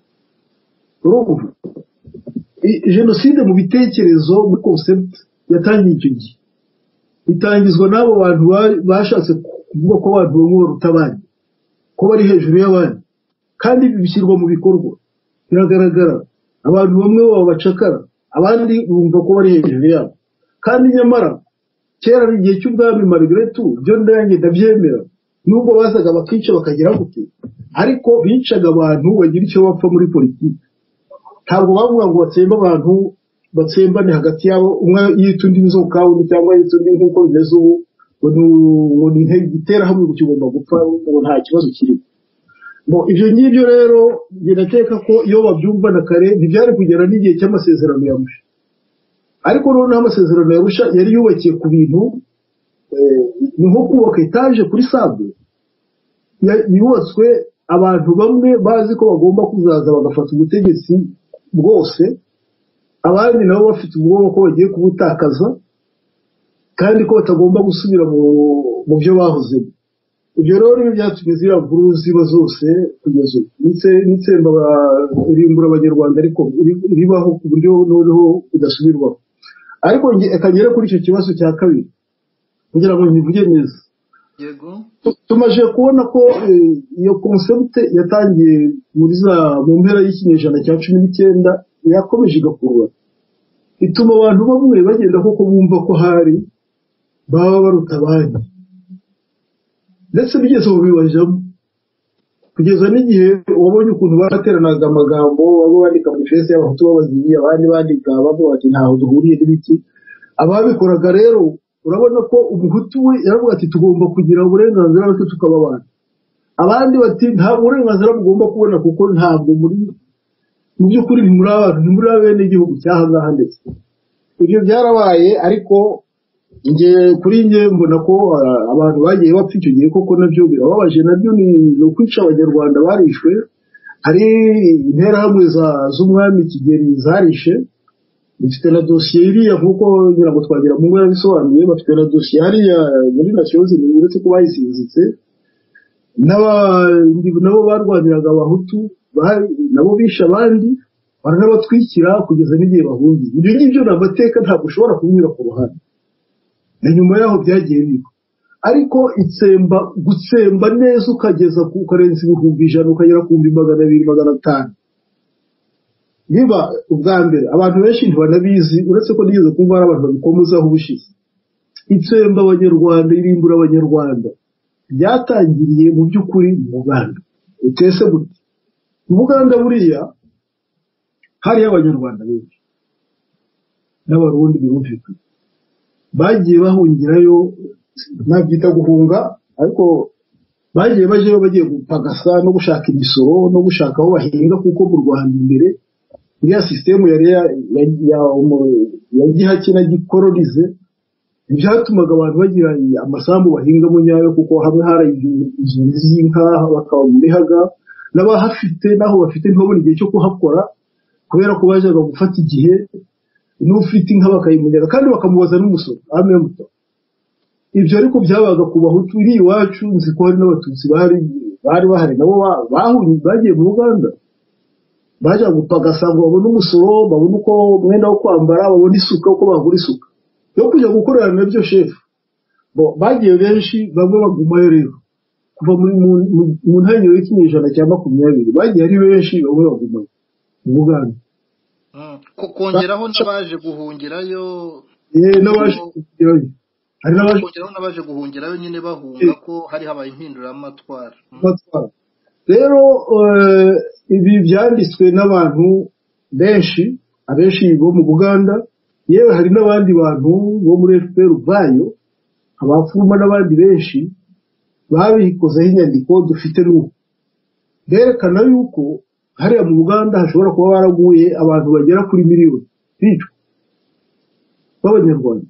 jenoside mu bitekerezo muri concept yatangiye icyo gihe itangizwa n'abo bantu bashatse kuvuga ko abantu bamwe baruta abandi ko bari hejuru y'abandi kandi bishyirwa mu bikorwa biragaragara abantu bamwe baba bacakara abandi bumva ko bari hejuru yabo kandi nyamara kera ari igihe cy'ubwami Margaret byo ndabyemera nubwo bazaga bakica bakagira gute ariko bicaga abantu bagira icyo bapfa muri politiki ntabwo bavuga ngo batsemba abantu batsembane hagati yabo umwe yita undi inzoka undi cyangwa yita undi nk'uko bimeze ubu ngo ni igitera hamwe ngo kigomba gupfa ngo nta kibazo kirimo ibyo ngibyo rero ndakeka ko iyo babyumva na kare ntibyari kugera n'igihe cy'amasezerano yarusha ariko noneho amasezerano yarusha yari yubakiye ku bintu ni nko kubaka etaje kuri sable yubatswe abantu bamwe bazi ko bagomba kuzaza bagafata ubutegetsi bwose abandi nabo bafite ubwoba ko bagiye kubutakaza kandi ko batagomba gusubira mu byo bahozemo. Ibyo rero nibyo byatumye ziriya mvururu ziba zose kugeza ubu n'itsemba irimbura abanyarwanda ariko ribaho ku buryo noneho bidasubirwaho. Ariko akagera kuri icyo kibazo cya kabiri kugira ngo ntivuge neza. Yego. Tumaze kubona ko iyo concept yatangiye mu mpera y'ikinyejana cya 19 yakomeje igakurura, ituma abantu bamwe bagenda koko bumva ko hari baba baruta abandi, ndetse bigeze mu bibajamo kugeza n'igihe wabonye ukuntu barateranaga amagambo abo bandika mu fese y'abahutu babagiye abandi bandika bavuga bati ntaho duhuriye n'ibiki. Ababikoraga rero urabona ko umuhutu we yaravuga ati tugomba kugira uburenganzira bwo tukaba abantu, abandi bati nta burenganzira mugomba kubona kuko ntabwo muri mu by'ukuri muri abantu muri abene igihugu cyahangaha. Ndetse ibyo byarabaye, ariko kuri nge mbona ko abantu bagiye bapfa icyo gihe koko nabyo birababaje, nabyo ni ukwica abanyarwanda barishwe. Hari interahamwe z'umwami Kigeli zarishe, bifite na dosiye iriya nk'uko ngira ngo twagira mu ngo yabisobanuye, bafite na dosiye hariya muri Nations Unies uretse ko bayisinzitse. Nabo barwaniraga abahutu nabo bishe abandi baranabatwikira kugeza n'igihe bahungiye. Ibyo ngibyo ni amateka, ntabwo ushobora kubinyura ku ruhande, na nyuma yaho byagiye biba. Ariko gutsemba neza ukageza ukarenza ibihumbi 100 ukagera ku 200, 500 biba ubwa mbere. Abantu benshi ntibanabizi, uretse ko nigeze kumva hari abantu babikomozaho ubushize. Itsemba abanyarwanda, irimbura abanyarwanda byatangiriye mu by'ukuri mu Buganda. Utese gute? Mu Buganda buriya hariyo abanyarwanda benshi n'abarundi birumvikana, bagiye bahungirayo, nabyita guhunga, ariko bagiye bagiye gupagasa no gushaka imisoro no gushaka aho bahinga, kuko mu Rwanda imbere iriya sisitemu yari ya gihake na gikoronize byatumaga abantu bagira amasambu bahingamo nyayo, kuko hamwe hari inzuri z'inka bakaba mu mihaga, n'abahafite naho bafite ntibabone igihe cyo kuhakora kubera ko bajaga gufata igihe n'ufite inka bakayimunyaga kandi bakamubaza n'umusoro amemuto. Ibyo ariko byabaga ku bahutu. Iri iwacu nzi ko hari n'abatutsi bari bahari nabo bagiye mu Uganda, baje gupagasa ngo babone umusoro, babone uko mwenda wo kwambara, babone isuka uko bagura isuka yo kujya gukorera nabyo shefu. Bagiye benshi, bamwe bagumayo rero kuva mu ntangiriro y'ikinyejana cya 20 bagiye ari benshi, bamwe bagumayo mu Uganda. Kongeraho n'abaje guhungirayo, n'abaje guhungirayo, hari n'abaje guhungirayo nyine bahunga ko hari habaye impinduramatwara. Rero ibi byanditswe n'abantu benshi, abenshi bo mu Buganda, yewe hari n'abandi bantu bo muri FPR ubwayo, abafuma n'abandi benshi babikozeho inyandiko dufite n'ubu berekana yuko hariya mu Buganda hashobora kuba baraguye abantu bagera kuri miliyoni bicwa b'abanyarwanda.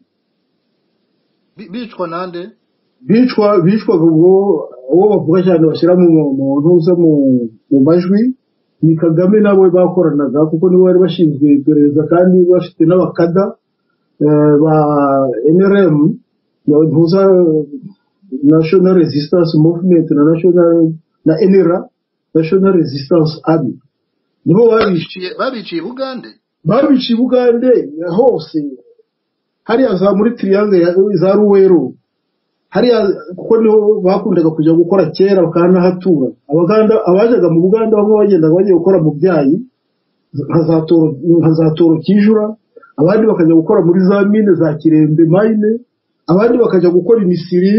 Bicwa nande? Bicwaga ubwo uwo bavuga cyane bashyira mu ntuza mu majwi ni Kagame nabo bakoranaga, kuko nibo bari bashinzwe iperereza kandi bafite n'abakada ba NRM, ntuza National Resistance Movement na NRA, National Resistance Army. Nibo babiciye Bugande, babiciye Bugande hose hariya za muri triangle za Ruwero hariya, kuko niho bakundaga kujya gukora kera bakanahatura. Abaganda abajaga mu Buganda bamwe bagendaga bagiye gukora mu byayi nka za Toro Kijura, abandi bakajya gukora muri za mine za Kirembe mine, abandi bakajya gukora imisiri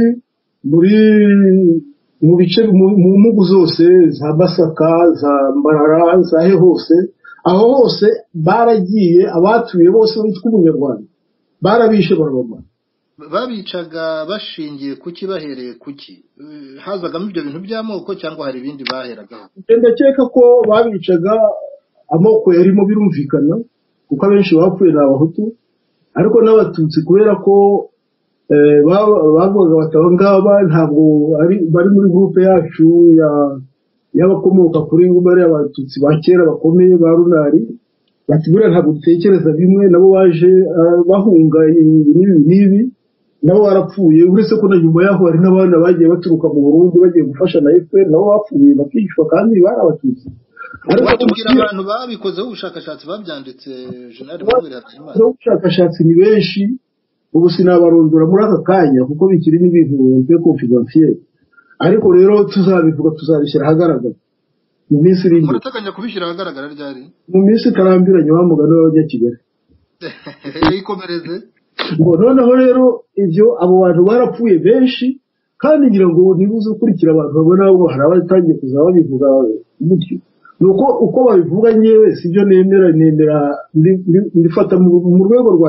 mu bice mu mugu zose za Masaka, za Mbarara, za hose. Aho hose baragiye, abatuye bose bitwa umunyarwanda barabishe barabamara. Babicaga bashingiye kuki, bahereye kuki? Hazagamo ibyo bintu by'amoko cyangwa hari ibindi baheragaho? Ndakeka ko babicaga amoko yarimo birumvikana, kuko abenshi bapfuye ni Abahutu, ariko n'Abatutsi kubera ko bavugaga bataba ngaba ntabwo bari muri groupe yacu y'abakomoka kuri bari Abatutsi ba kera bakomeye ba Runari, bati buriya ntabwo dutekereza bimwe, nabo baje bahunga n'ibi nabo barapfuye, uretse ko na nyuma yaho hari n'abana bagiye baturuka mu Burundi bagiye gufasha na FPR nabo bapfuye bakicwa kandi bari abatutsi. watubwira abantu babikozeho ubushakashatsi babyanditse General Emmanuel Habyarimana? Ubushakashatsi ni benshi, ubu sinabarondora muri aka kanya kuko bikiri n'ibintu byo confidentiel, ariko rero tuzabivuga tuzabishyira ahagaragara mu minsi iri imbere. Murateganya kubishyira ahagaragara ryari? Mu minsi itarambiranye wa mugani w'Abanyakigali. Ikomereze. Ngo noneho rero ibyo abo bantu barapfuye benshi, kandi ngira ngo nibuze ukurikira abantu babona ngo hari abatangiye kuza babivuga gutyo. Nuko uko babivuga nyewe sibyo nemera ndifata mu rwego rwa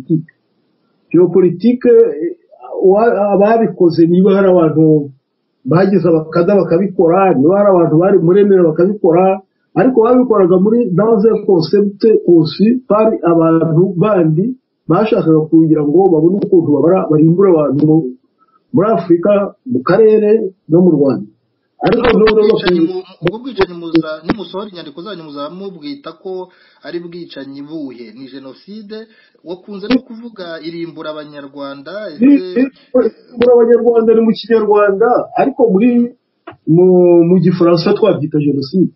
geopolitique ababikoze niba hari abantu bagize abakada bakabikora, niba hari abantu bari muremera bakabikora, ariko babikoraga muri dans un concept aussi par abantu bandi bashakaga kugira ngo babone ukuntu barimbura abantu muri Afurika, mu karere no mu Rwanda. Ariko ubwo bwicanyi nimusohora inyandiko zanyu muzamubwita ko ari bwicanyi buhe? Ni jenoside? Wakunze no kuvuga irimbura abanyarwanda. Irimbura abanyarwanda ni mu Kinyarwanda, ariko mu Gifaransa twabyita jenoside.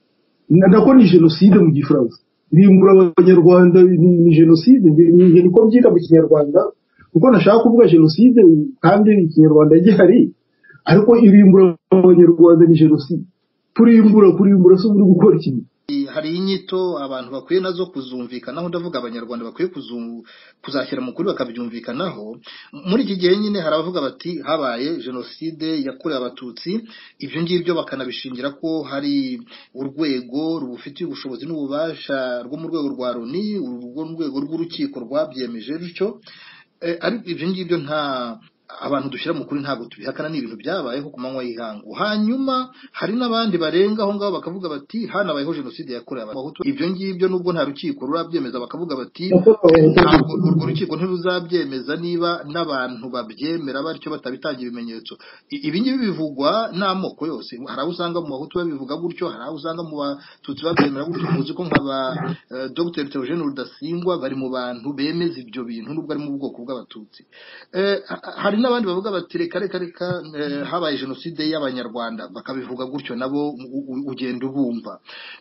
Nako ni jenoside mu Gifaransa. Irimbura abanyarwanda ni jenoside, niko byita mu Kinyarwanda, kuko nashaka kuvuga jenoside kandi Ikinyarwanda gihari, ariko irimbura abanyarwanda ni jenoside. Kurimbura se uri gukora ikintu. Hari inyito abantu bakwiye nazo kuzumvikanaho, ndavuga abanyarwanda bakwiye kuzashyira mu kuri bakabyumvikanaho. Muri iki gihe nyine hari abavuga bati habaye jenoside yakorewe abatutsi, ibyo ngibyo bakanabishingira ko hari urwego rubufitiye ubushobozi n'ububasha rwo mu rwego rwa Loni, urwo rwego rw'urukiko rwabyemeje bityo. Ariko ibyo ngibyo nta abantu dushyira mu kuri ntabwo tubihakana, ni ibintu byabayeho ku manywa y'ihangu. Hanyuma hari n'abandi barenga aho ngaho bakavuga bati hanabayeho jenoside yakorewe abahutu. Ibyo ngibyo nubwo nta rukiko rurabyemeza bakavuga bati ntabwo urwo rukiko ntiruzabyemeza niba n'abantu babyemera batyo batabitangira ibimenyetso. Ibi ngibi bivugwa n'amoko yose, hari aho usanga mu bahutu babivuga gutyo, hari aho usanga mu batutsi babyemera gutyo. Muzi ko nk'aba Dr Theogene Rudasingwa bari mu bantu bemeza ibyo bintu nubwo ari mu bwoko bw'abatutsi. Hari n'abandi bavuga bati reka habaye jenoside y'abanyarwanda, bakabivuga gutyo nabo ugenda ubumva.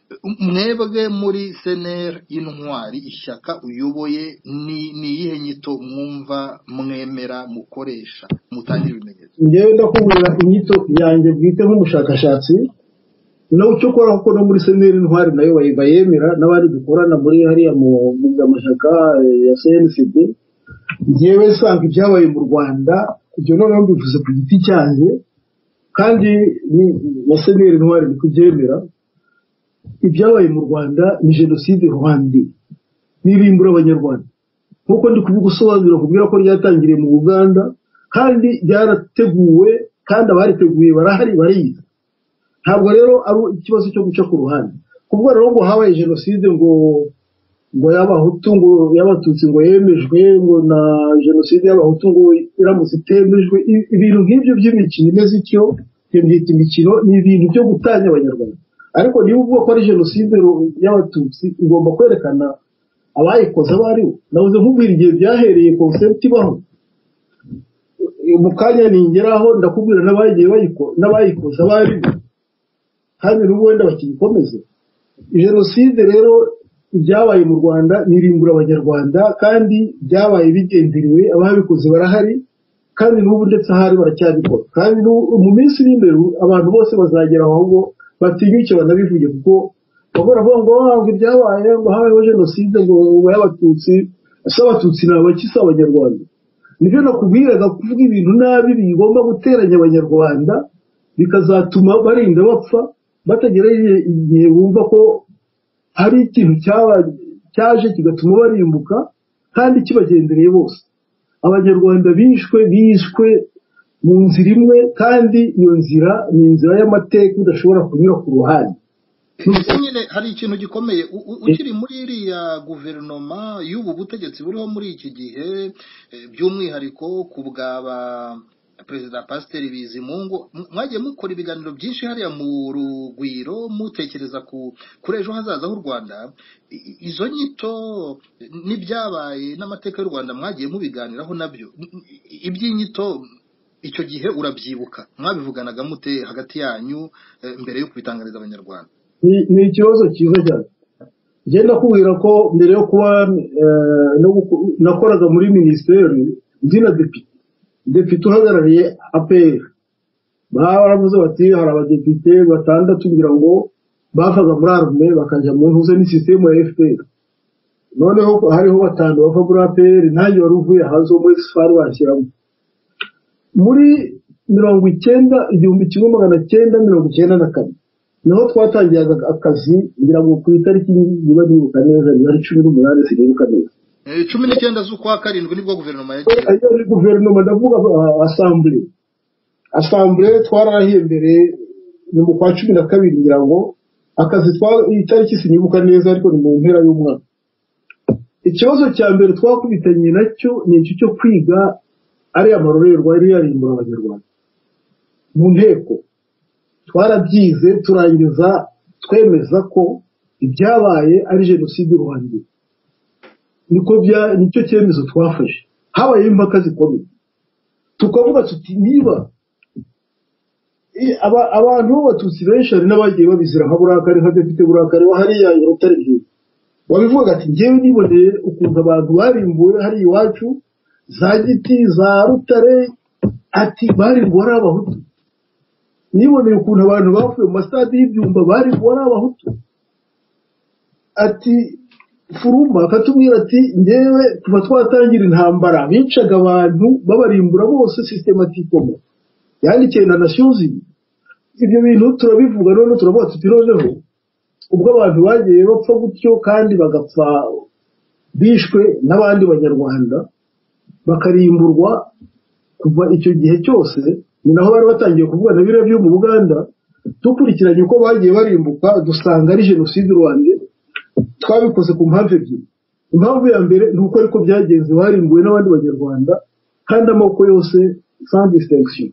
Mwebwe muri CNR y'intwari, ishyaka uyoboye, ni iyihe nyito mwumva mwemera mukoresha mutangira ibimenyetso? Ngewe ndakubwira inyito yanjye bwite nk'umushakashatsi, nawe icyo ukora kuko no muri CNR intwari nayo bayemera, n'abandi dukorana muri hariya mu mashyaka ya CNCD. Ngewe nsanga ibyabaye mu Rwanda, ibyo noneho mbivuze ku giti cyanjye, kandi na CNR intwari ni kubyemera. Ibyabaye mu Rwanda ni jenoside rwandi, n'irimbura abanyarwanda, nk'uko ndi kubigusobanurira kubwira ko ryatangiriye mu Uganda, kandi ryarateguwe, kandi abariteguye barahari bariyizi. Ntabwo rero ari ikibazo cyo guca ku ruhande kuvuga rero ngo habaye jenoside ngo y'abahutu ngo y'abatutsi ngo yemejwe, ngo na jenoside y'abahutu ngo iramutse itemejwe. Ibintu nk'ibyo by'imikino imeze icyo byita imikino, ni ibintu byo gutanya abanyarwanda. Ariko niba uvuga ko ari jenoside y'abatutsi, ugomba kwerekana abayikoze abo aribo. Navuze nkubwira igihe byahereye concept ibaho, mu kanya ningeraho ndakubwira n'abayikoze abo aribo, kandi n'ubu wenda bakiyikomeza. Jenoside rero ibyabaye mu Rwanda nirimbura abanyarwanda, kandi byabaye bigenderewe, ababikoze barahari, kandi n'ubu ndetse ahari baracyabikora. Kandi mu minsi iri imbere abantu bose bazagera aho ngo batinyuke banabivuge, kuko bagora bavuga ngo ibyabaye ngo habayeho jenoside ngo y'abatutsi. Ese abatutsi ni abaki? Si abanyarwanda? Nibyo nakubwiraga, kuvuga ibintu nabi bigomba guteranya abanyarwanda bikazatuma barinda bapfa, batagereye igihe bumva ko hari ikintu cyaje kigatuma barimbuka, kandi kibagendereye bose. Abanyarwanda bishwe mu nzira imwe, kandi iyo nzira ni inzira y'amateka udashobora kunyura ku ruhande. Nyine hari ikintu gikomeye ukiri muri iriya guverinoma y'ubu butegetsi buriho muri iki gihe, by'umwihariko ku bwaba Perezida Pasiteri Bizimungu mwagiye mukora ibiganiro byinshi hariya mu Rugwiro mutekereza kuri ejo hazaza h'u Rwanda. Izo nyito n'ibyabaye n'amateka y'u Rwanda mwagiye mubiganiraho nabyo, iby'inyito icyo gihe urabyibuka mwabivuganaga mute hagati yanyu mbere yo kubitangariza abanyarwanda? Ni ikibazo cyiza cyane. Ngenda kubwira ko mbere yo kuba nakoraga muri minisiteri ndina depite uhagarariye APR, baravuze bati hari abadepite 6 ngira ngo bavaga muri arme bakajya mu ntuze ni system ya FPR, noneho hariho 5 bava muri APR, nanjye wari uvuye hanze muri SFAR bashyiramo muri 1994 niho twatangiye akazi ngira ngo ku itariki niba nibuka neza ni 18 sinibuka neza 19 z'ukwa karindwi nibwo guverinoma yagiye. Ayo guverinoma ndavuga assemblée twarahiye mbere ni mu kwa 12 ngira ngo akazi itariki sinibuka neza ariko ni mu mpera y'umwaka. Ikibazo cya mbere twakubitanye nacyo ni icyo cyo kwiga ari amarorerwa yari yarimbura abanyarwanda mu nteko. Twarabyize turangiza twemeza ko ibyabaye ari jenoside Rwanda. Nicyo cyemezo twafashe. Habaye impaka zikomeye, tukavuga tuti niba abantu b'abatutsi benshi hari n'abagiye babizira nka Burakari, nka Depite Burakari wa hariya Rutare byo wabivuga ati ngewe niboneye ukuntu abantu barimbuye hari iwacu za Giti za Rutare, ati barimbuye ari abahutu. Niboneye ukuntu abantu bafuye mu masitade y'ibyumba barimbuye ari abahutu. Ati Furuma akatubwira ati ngewe kuva twatangira intambara bicaga abantu babarimbura bose systematikoma, yandikiye na Nations Unies. Ibyo bintu turabivuga none turavuga tuti noneho ubwo abantu bagiye bapfa gutyo kandi bagapfa bishwe n'abandi banyarwanda bakarimburwa kuva icyo gihe cyose, ni naho bari batangiye kuvuga na biriya byo mu Buganda. Dukurikiranye uko bagiye barimbuka dusanga ari jenoside Rwanda. Twabikoze ku mpamvu ebyiri. Impamvu ya mbere ni uko ariko byagenze barimbuwe n'abandi banyarwanda kandi amoko yose sans distinction.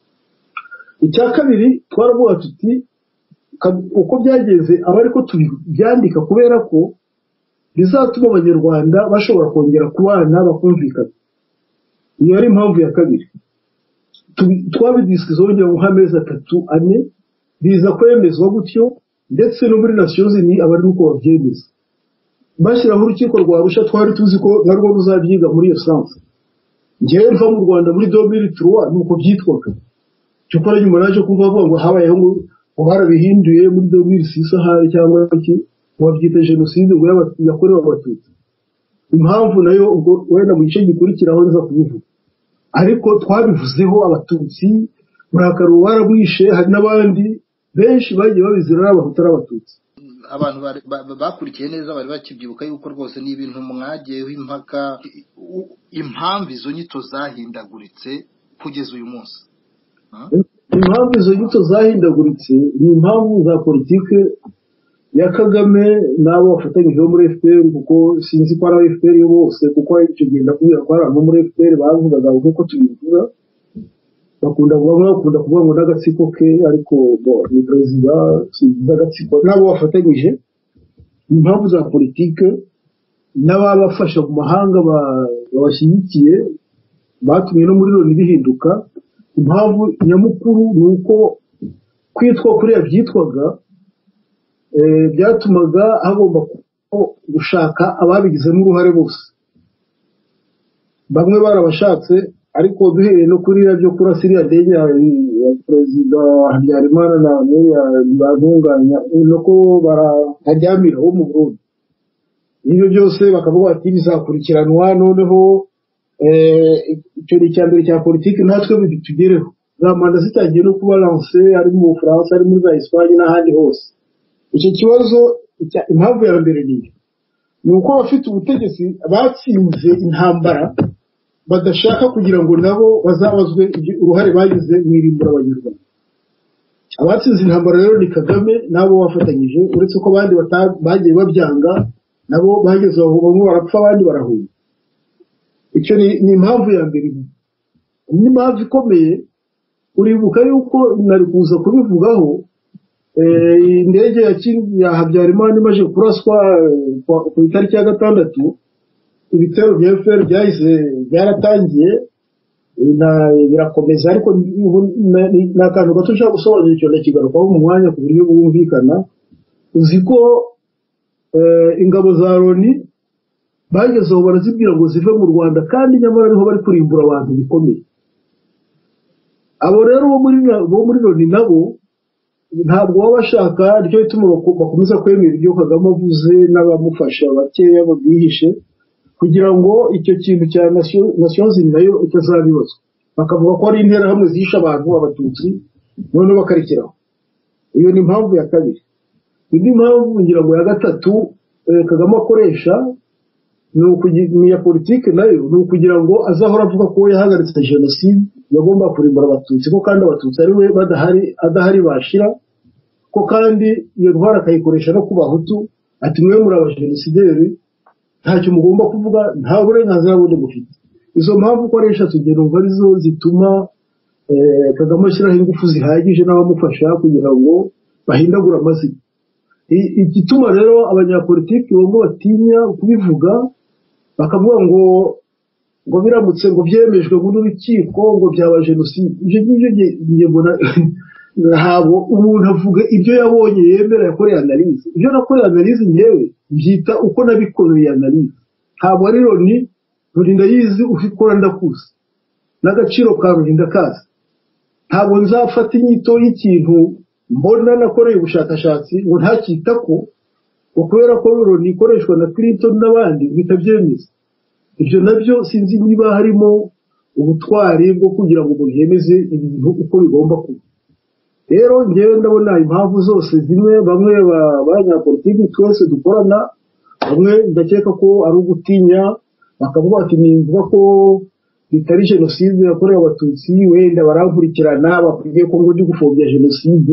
Icya kabiri twaravuga tuti uko byagenze aba ariko tubyandika kubera ko bizatuma abanyarwanda bashobora kongera kubana bakumvikana. Iyo ari impamvu ya kabiri. Twabidiscuss ngira ngo nk'amezi 3-4 biza kwemezwa gutyo, ndetse no muri Nations Unies abari uko babyemeza bashyiraho urukiko rwa Arusha. Twari tuzi ko narwo ruzabyiga muri iyo sanse. Ngewe mva mu Rwanda muri 2003 nuko byitwaga, cyokora nyuma naje kumva bavuga ngo habayeho ngo barabihinduye muri 2006 hari cyangwa iki wabyita jenoside ngo yakorewe abatutsi. Impamvu nayo ubwo wenda mu gice gikurikiraho nza kubivuga, ariko twabivuzeho abatutsi Burakari baramwishe, hari n'abandi benshi bagiye babizira n'abahutu n'abatutsi. Abantu bakurikiye neza bari bakibyibuka yuko rwose ni ibintu mwagiyeho impaka. Impamvu izo nyito zahindaguritse kugeza uyu munsi, impamvu izo nyito zahindaguritse ni impamvu za politike ya Kagame n'abo bafatanyije muri FPR, kuko sinzi ko ari FPR bose, kuko icyo gihe ndakubwira ko ari abo muri FPR bavugaga uko tubivuga, bakunda kuvuga ngo n'agatsiko ke, ariko ni perezida n'agatsiko n'abo bafatanyije. Impamvu za politike n'ababafasha mu mahanga babashyigikiye batumye no muri none bihinduka. Impamvu nyamukuru ni uko kwitwa kuriya byitwaga byatumaga hagomba gushaka ababigizemo uruhare bose. Bamwe barabashatse, ariko duhereye no kuri byo kurasa iriya ndege ya perezida Habyarimana na bantunganya nuko barahajyamira wo mu Burundi. Ibyo byose bakavuga ati bizakurikiranwa. Noneho icyo ni icya mbere cya politiki natwe bitugereho. Za manda zitangiye no kuba lance ari mu Bufaransa, ari muri za Espagne n'ahandi hose. Icyo kibazo impamvu ya mbere ni uko abafite ubutegetsi batsinze intambara badashaka kugira ngo nabo bazabazwe uruhare bagize mu irimbura abanyarwanda. Abatsinze intambara rero ni Kagame nabo bafatanyije, uretse ko abandi bagiye babyanga nabo bageze aho bamwe barapfa abandi barahunga. Icyo ni impamvu ya mbere. n'impamvu ikomeye uribuka yuko nari kuza kubivugaho indege ya Habyarimana imaze kuraswa ku itariki ya 6 ibitero bya FPR byaratangiye birakomeza ariko n'akantu gato ushaka gusobanura icyo ndakigarukaho mu mwanya ku buryo bwumvikana uzi ko ingabo za Loni bagezeho barazibwira ngo zive mu Rwanda kandi nyamara ariho bari kurimbura abantu bikomeye. Abo rero bo muri Loni nabo ntabwo baba bashaka ryo bituma bakomeza kwemera ibyo Kagame avuze n'abamufasha bakeya babwihishe kugira ngo icyo kintu cya Nations Unies nayo itazabibazwa bakavuga ko ari interahamwe zisha abantu abatutsi none bakarikiraho. Iyo ni impamvu ya kabiri. Indi mpamvu ngira ngo ya gatatu Kagame akoresha ni ya politike nayo ni ukugira ngo azahora avuga ko yahagaritse jenoside yagomba kurimbura abatutsi ko kandi abatutsi ari we adahari bashira ko kandi iyo ntwara akayikoresha no ku bahutu ati mwe muri abajenosideri ntacyo mugomba kuvuga nta burenganzira bundi mufite. Izo mpamvu ukoresha tugenda umva arizo zituma Kagame ashyiraho ingufu zihagije n'abamufasha kugira ngo bahindagure amazina. Igituma rero abanyapolitiki bamwe batinya kubivuga bakavuga ngo biramutse ngo byemejwe mu rukiko ngo byaba jenoside. Ibyo ngibyo mbona ntabwo umuntu avuga ibyo yabonye yemera yakoreye analyse. Ibyo nakoreye analyse ngewe byita uko nabikoreye analyse. Ntabwo ari Loni ndayizi ukikora ndakuzi n'agaciro ka Ruhinda kazi. Ntabwo nzafata inyito y'ikintu mbona nakoreye ubushakashatsi ngo ntakita ko kubera ko Loni ikoreshwa na Clinton n'abandi bitabyemeza. Ibyo nabyo sinzi niba harimo ubutwari bwo kugira ngo umuntu yemeze ibintu uko bigomba kuba. Rero ngewe ndabona impamvu zose zimwe bamwe banyapolitiki twese dukorana bamwe ndakeka ko ari ugutinya bakavuga ati nimvuga ko bitari jenoside yakorewe abatutsi wenda barankurikirana bakwiye ko ngo ndi gupfobya jenoside.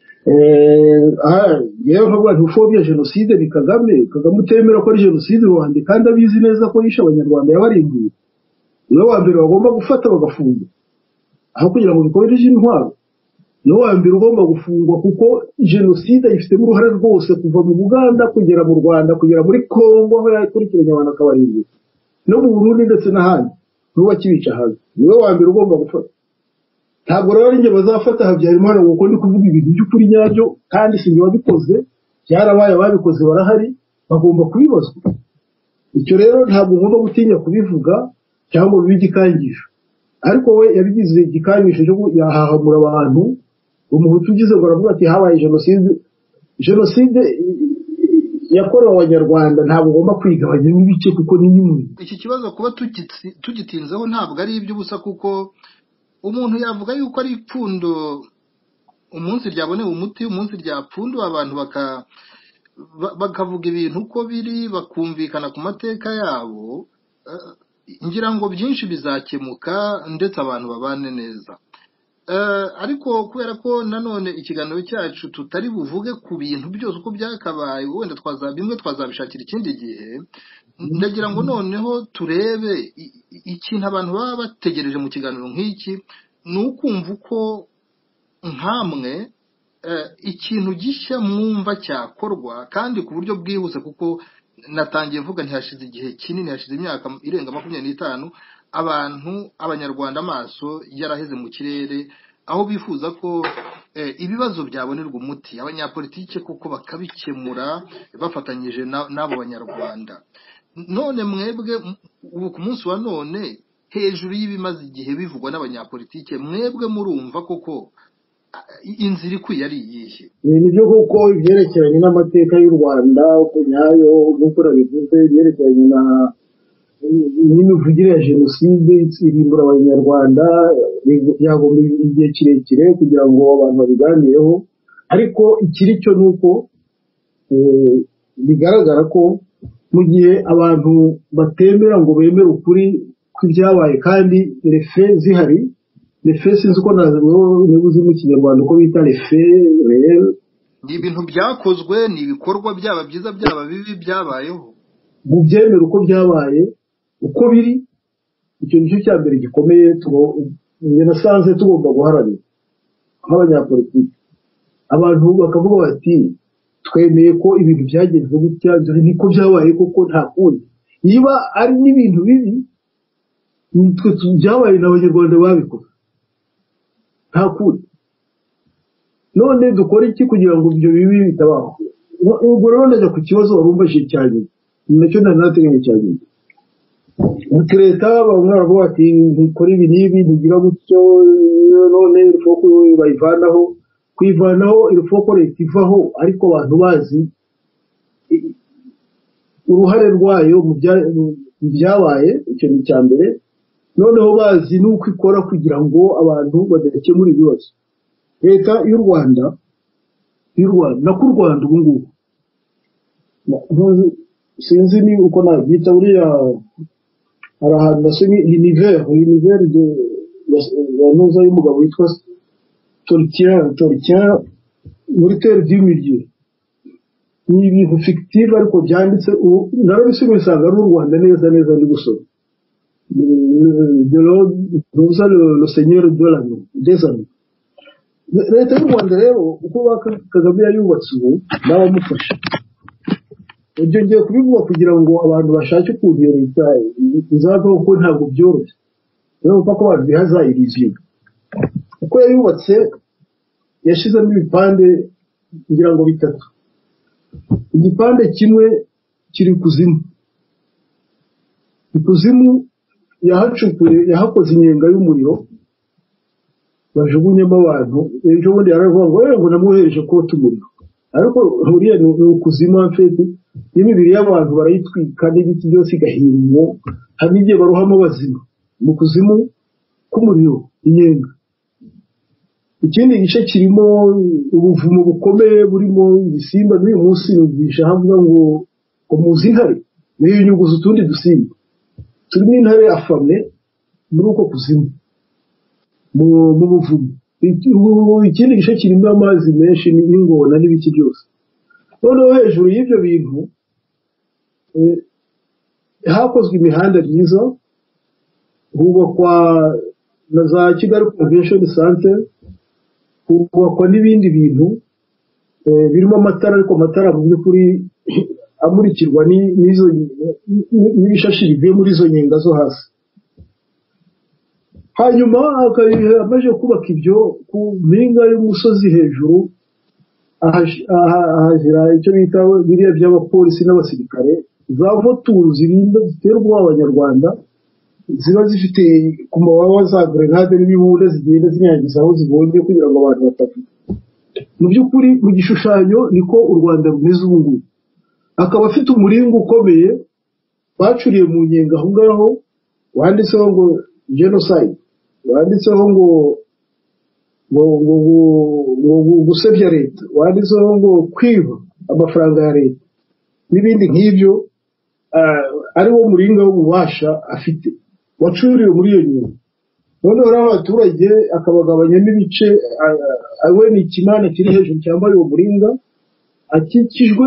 Yewe nkavuga nti ufobya jenoside ni Kagame utemera ko ari jenoside Rwanda kandi abizi neza ko yishe abanyarwanda yabarimbuye. Niwe wa mbere bagomba gufata bagafunga aho kugira ngo bikoreshe intwaro. Niwe wa mbere ugomba gufungwa kuko jenoside ifitemo uruhare rwose kuva mu Buganda kugera mu Rwanda kugera muri Kongo aho yakurikiranye abantu akabarimbuye no mu Burundi ndetse n'ahandi niwe wakibica hanze. Niwe wa mbere ugomba gufata. Ntabwo rero njye bazafata Habyarimana ngo ndi kuvuga ibintu by'ukuri nyabyo kandi sinzi wabikoze byarabaye ababikoze barahari bagomba kubibazwa. Icyo rero ntabwo ngomba gutinya kubivuga cyangwa bigikangisha ariko we yabigize igikangisho cyo yahahamura abantu. Umuhutu ugize ngo aravuga ati habaye jenoside yakorewe abanyarwanda ntabwo ugomba kwigabanya n'ibice kuko ni nimwe. Iki kibazo kuba tugitinzeho ntabwo ari iby'ubusa kuko umuntu yavuga yuko ari ipfundo umunsi ryaboneye umuti umunsi ryapfundo abantu bakavuga ibintu uko biri bakumvikana ku mateka yabo. Ngira ngo byinshi bizakemuka ndetse abantu babane neza. Ariko kubera ko nanone ikiganiro cyacu tutari buvuge ku bintu byose uko byakabaye wenda bimwe twazabishakira ikindi gihe. Ndagira ngo noneho turebe ikintu abantu baba bategereje mu kiganiro nk'iki ni ukumva uko nkamwe ikintu gishya mwumva cyakorwa kandi ku buryo bwihuse kuko natangiye mvuga ntihashize igihe kinini hashize imyaka irenga 25 abanyarwanda amaso yaraheze mu kirere aho bifuza ko ibibazo byabonerwa umuti abanyapolitike kuko bakabikemura bafatanyije n'abo banyarwanda. None mwebwe ubu ku munsi wa none hejuru y'ibimaze igihe bivugwa n'abanyapolitike mwebwe murumva koko inzira ikwiye ari iyihe? Nibyo koko ibyerekeranye n'amateka y'u Rwanda uko nyayo nk'uko nabivuze ibyerekeranye n'imivugire ya jenoside irimbura abanyarwanda byagomba igihe kirekire kugira ngo abantu babiganireho. Ariko ikiri cyo ni uko bigaragara ko mu gihe abantu batemera ngo bemere ukuri kw'ibyabaye kandi refe zihari. Refe sinzi uko nabuze mu Kinyarwanda uko bita refe rero ni ibintu byakozwe ni ibikorwa byaba byiza byaba bibi byabayeho mu byemera uko byabaye uko biri icyo nicyo cya mbere gikomeye njye nasanze tugomba guharanira nk'abanyapolitiki. Abantu bakavuga bati twemeye ko ibintu byagenze gutya dore niko byabaye koko nta kundi. Niba ari n'ibintu bibi nitwe byabaye n'abanyarwanda babikoze nta kundi. None dukora iki kugira ngo ibyo bibi bitabaho? Ubwo rero ndajya ku kibazo wari umbajije cyane, nacyo ntanateganya cyane. Leta bamwe baravuga ati ntikora ibi n'ibi ntigira gutyo, none irufoko bayivanaho. Kwivanaho irufoko leta ivaho, ariko abantu bazi uruhare rwayo mu byabaye, icyo ni icya mbere. Noneho bazi n'uko ikora kugira ngo abantu badakemura ibibazo. Leta y'u Rwanda nako u Rwanda ubu ngubu sinzi ni uko nabyita, buriya hari ahantu nasomye univers de noza y'umugabo witwa Tolkien muri terre du milieu. Ni ibintu fictive ariko byanditse narabisomye usanga ari u Rwanda neza neza ndi gusoma. Le Seigneur de l'Anneau, des Anneaux. Leta y'u Rwanda rero uko Kagame yayubatse ubu n'abamufasha, ibyo ngiye kubivuga kugira ngo abantu bashake ukuntu iyo leta izavaho, kuko ntabwo byoroshye. Rero kuko abantu bihazayiriziye uko yayubatse, yashizemo ibipande ngira ngo bitatu. Igipande kimwe kiri ikuzimu yahakoze inyenga y'umuriro bajugunyemo abantu. Ejo bundi yaravuga ngo namuhereje kota umuriro, ariko huriya ni ukuzima mfete n'imibiri y'abantu barayitwika n'ibiti byose igahirimo, hari n'igihe barohamo bazima mu kuzimu k'umuriro inyenga. Ikindi gice kirimo ubuvumo bukomeye burimo ibisimba. N'uyu munsi numvisha havuga ngo muzi intare niyo inyuguza utundi dusimba, turimo intare afame muri uko kuzimu mu buvumo. Ikindi gice kirimo amazi menshi n'ingona n'ibiki byose. Noneho hejuru y'ibyo bintu hakozwe imihanda myiza, hubakwa na za Kigali Convention Center, hubakwa n'ibindi bintu birimo amatara, ariko amatara mu by'ukuri amurikirwa n'ibishashi bivuye muri izo nyenga zo hasi. Hanyuma amaze kubaka ibyo ku mpinga y'umusozi hejuru ahashyira icyo bita biriya by'abapolisi n'abasirikare, za voturu zirinda ziterwa abanyarwanda, ziba zifite ku mababa za grenade n'ibibunda zigenda zinyangiza aho zibonye kugira ngo abantu batapfa. Mu by'ukuri mu gishushanyo niko u Rwanda rumeze ubu ngubu. Akaba afite umuringa ukomeye bacuriye mu nyenga aho ngaho, wanditseho ngo genocide, wanditseho ngo gusebya leta, wanditseho ngo kwiba amafaranga ya leta n'ibindi nk'ibyo. Ari wo muringa w'ububasha afite wacuriwe muri iyo nyenga. Noneho rero abaturage akabagabanyamo ibice, we ni ikimana kiri hejuru cyambaye uwo muringa, akikijwe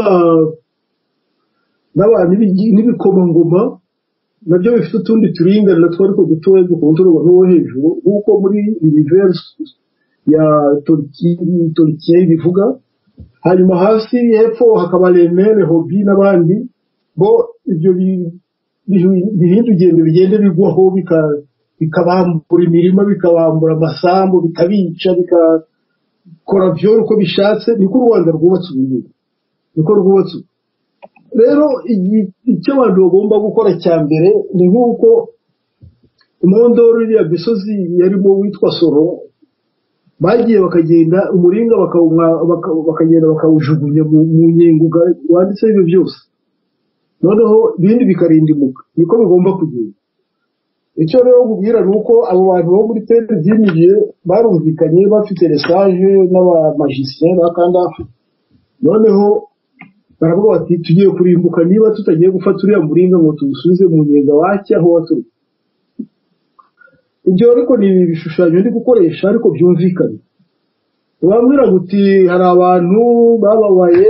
n'ibikomangoma nabyo bifite utundi turinga natwo ariko dutoya dukontororwa n'uwo hejuru, nk'uko muri univers ya Tolkien bivuga. Hanyuma hasi hepfo hakaba Lemene, Hobi n'abandi, bo ibyo bihinda ugendo bigenda bigwaho bikabambura imirima, bikabambura amasambu, bikabica, bikakora byoro uko bishatse. Niko u Rwanda rwubatse ubu, niko rwubatse. Rero icyo abantu bagomba gukora cya mbere ni nk'uko Mondoro iriya misozi yarimo witwa Soro, bagiye bakagenda umuringa bakagenda bakawujugunya mu nyenguga wanditseho ibyo byose, noneho ibindi bikarindimuka. Niko bigomba kugenda. Icyo rero nkubwira ni uko abo bantu bo muri terre du milieu barumvikanye, bafite lesage n'abamagicien bakandafu. Noneho baravuga bati tugiye kurimbuka niba tutagiye gufata uriya muringa ngo tuwusubize mu nyenga wacya aho waturuka. Ibyo ariko ni ibishushanyo ndi gukoresha, ariko byumvikana. Wambwira guti hari abantu bababaye